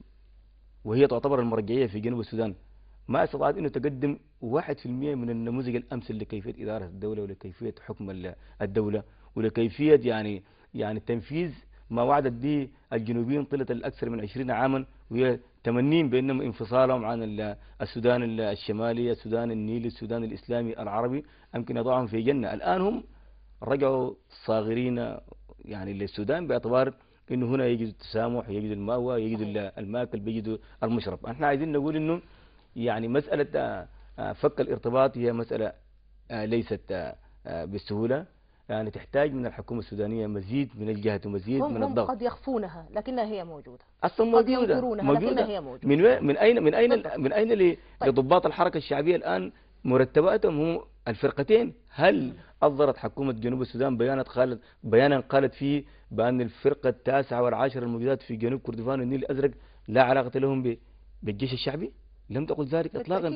وهي تعتبر المرجعية في جنوب السودان ما استطاعت أنه تقدم 1% من النموذج الأمثل لكيفية إدارة الدولة ولكيفية حكم الدولة ولكيفية يعني تنفيذ ما وعدت به الجنوبيين طيلة الأكثر من 20 عاما، وهي تمنين بأنهم انفصالهم عن السودان الشمالي، السودان النيلي، السودان الإسلامي العربي يمكن يضعهم في جنة. الآن هم رجعوا صاغرين يعني للسودان باعتبار انه هنا يجد التسامح، يجد المأوى، يجد الماكل، بيجد المشرب. احنا عايزين نقول انه يعني مسألة فك الارتباط هي مسألة ليست بالسهولة، يعني تحتاج من الحكومة السودانية مزيد من الجهد ومزيد من الضغط. هم قد يخفونها لكنها هي موجودة، اصلا موجودة لكنها هي موجودة. من اين لضباط الحركة الشعبية الآن مرتباتهم هم الفرقتين؟ هل أصدرت حكومة جنوب السودان بيانا قالت فيه بأن الفرقة التاسعة والعاشرة الموجودات في جنوب كردفان والنيل الأزرق لا علاقة لهم بالجيش الشعبي؟ لم تقل ذلك إطلاقا.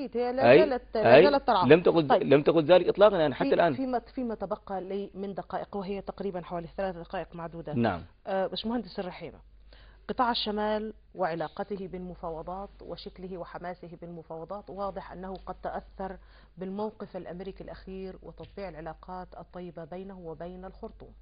لم تقل ذلك إطلاقا يعني حتى الآن. فيما تبقى لي من دقائق، وهي تقريبا حوالي 3 دقائق معدودة. نعم. باشمهندس الرحيمة، قطاع الشمال وعلاقته بالمفاوضات وشكله وحماسه بالمفاوضات، واضح أنه قد تأثر بالموقف الأمريكي الأخير وتطبيع العلاقات الطيبة بينه وبين الخرطوم.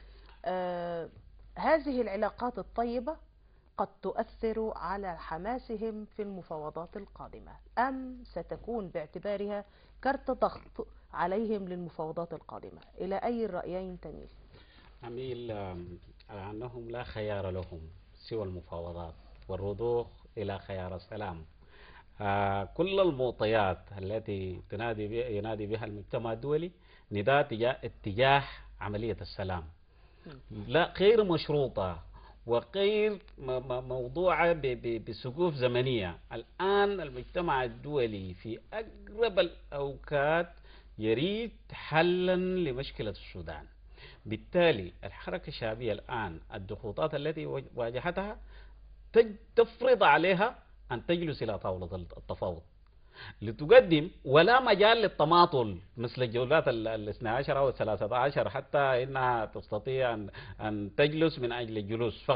هذه العلاقات الطيبة قد تؤثر على حماسهم في المفاوضات القادمة، أم ستكون باعتبارها كرت ضغط عليهم للمفاوضات القادمة؟ إلى أي الرأيين تميل؟ أميل أنهم لا خيار لهم سوى المفاوضات والرضوخ إلى خيار السلام. كل المعطيات التي ينادي بها المجتمع الدولي نداء اتجاه عملية السلام، لا غير مشروطة وغير موضوعة بسقوف زمنية. الآن المجتمع الدولي في أقرب الأوقات يريد حلا لمشكلة السودان. بالتالي الحركة الشعبية الآن الضغوطات التي واجهتها تفرض عليها أن تجلس إلى طاولة التفاوض لتقدم، ولا مجال للتماطل مثل الجولات 12 أو 13 حتى إنها تستطيع أن تجلس من أجل الجلوس فقط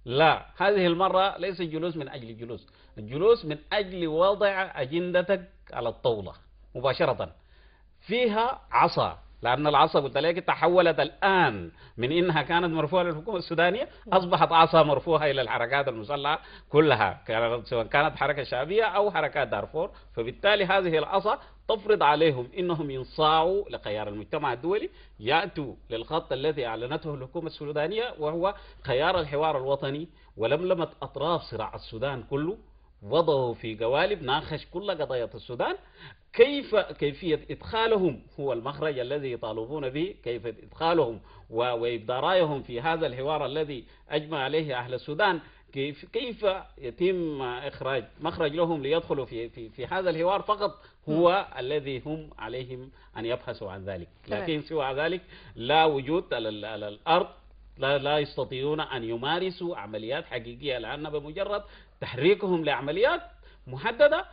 لا، هذه المرة ليس الجلوس من أجل الجلوس، الجلوس من أجل وضع أجندتك على الطاولة مباشرة. فيها عصا، لأن العصا قلت لك تحولت الآن من إنها كانت مرفوعة للحكومة السودانية، أصبحت عصا مرفوعة إلى الحركات المسلحة كلها، سواء كانت حركة شعبية أو حركات دارفور. فبالتالي هذه العصا تفرض عليهم إنهم ينصاعوا لخيار المجتمع الدولي، يأتوا للخط الذي أعلنته الحكومة السودانية، وهو خيار الحوار الوطني ولملمة أطراف صراع السودان كله، وضعوا في قوالب ناقش كل قضايا السودان. كيفية إدخالهم هو المخرج الذي يطالبون به، كيف إدخالهم وإبداء رأيهم في هذا الحوار الذي أجمع عليه أهل السودان، كيف يتم إخراج مخرج لهم ليدخلوا في هذا الحوار فقط، هو الذي هم عليهم أن يبحثوا عن ذلك. لكن سوى ذلك لا وجود على الأرض، لا يستطيعون أن يمارسوا عمليات حقيقية، لأن بمجرد تحريكهم لعمليات محددة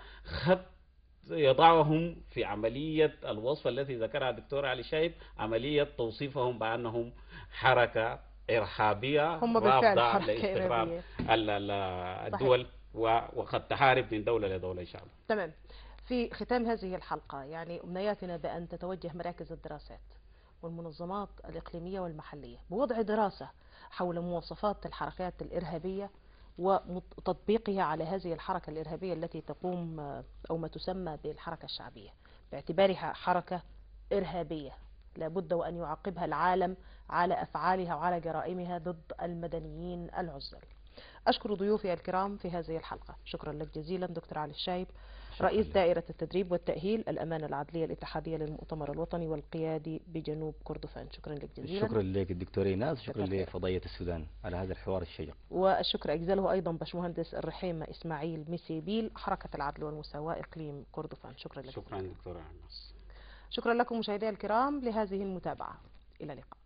يضعهم في عملية الوصف التي ذكرها الدكتور علي شايب، عملية توصيفهم بأنهم حركة إرهابية هم بالفعل رافضة حركة لاستقرار إرهابية. الدول وقد تحارب من دولة لدولة إن شاء الله. تمام. في ختام هذه الحلقة يعني أمنياتنا بأن تتوجه مراكز الدراسات والمنظمات الإقليمية والمحلية بوضع دراسة حول مواصفات الحركات الإرهابية وتطبيقها على هذه الحركة الإرهابية التي تقوم أو ما تسمى بالحركة الشعبية، باعتبارها حركة إرهابية لابد وأن يعاقبها العالم على أفعالها وعلى جرائمها ضد المدنيين العزل. أشكر ضيوفي الكرام في هذه الحلقة. شكرا لك جزيلا دكتور علي الشايب، رئيس دائرة التدريب والتأهيل الأمانة العدلية الاتحادية للمؤتمر الوطني والقيادي بجنوب كردفان. شكرا لك جزيلا. شكرا لك الدكتور ايناس، شكرا لفضائية السودان على هذا الحوار الشيق. والشكر أجزله أيضا باشمهندس الرحيم إسماعيل مسيبيل، حركة العدل والمساواة إقليم كردفان. شكرا لك. شكرا دكتور ايناس. شكرا لكم مشاهدينا الكرام لهذه المتابعة، إلى اللقاء.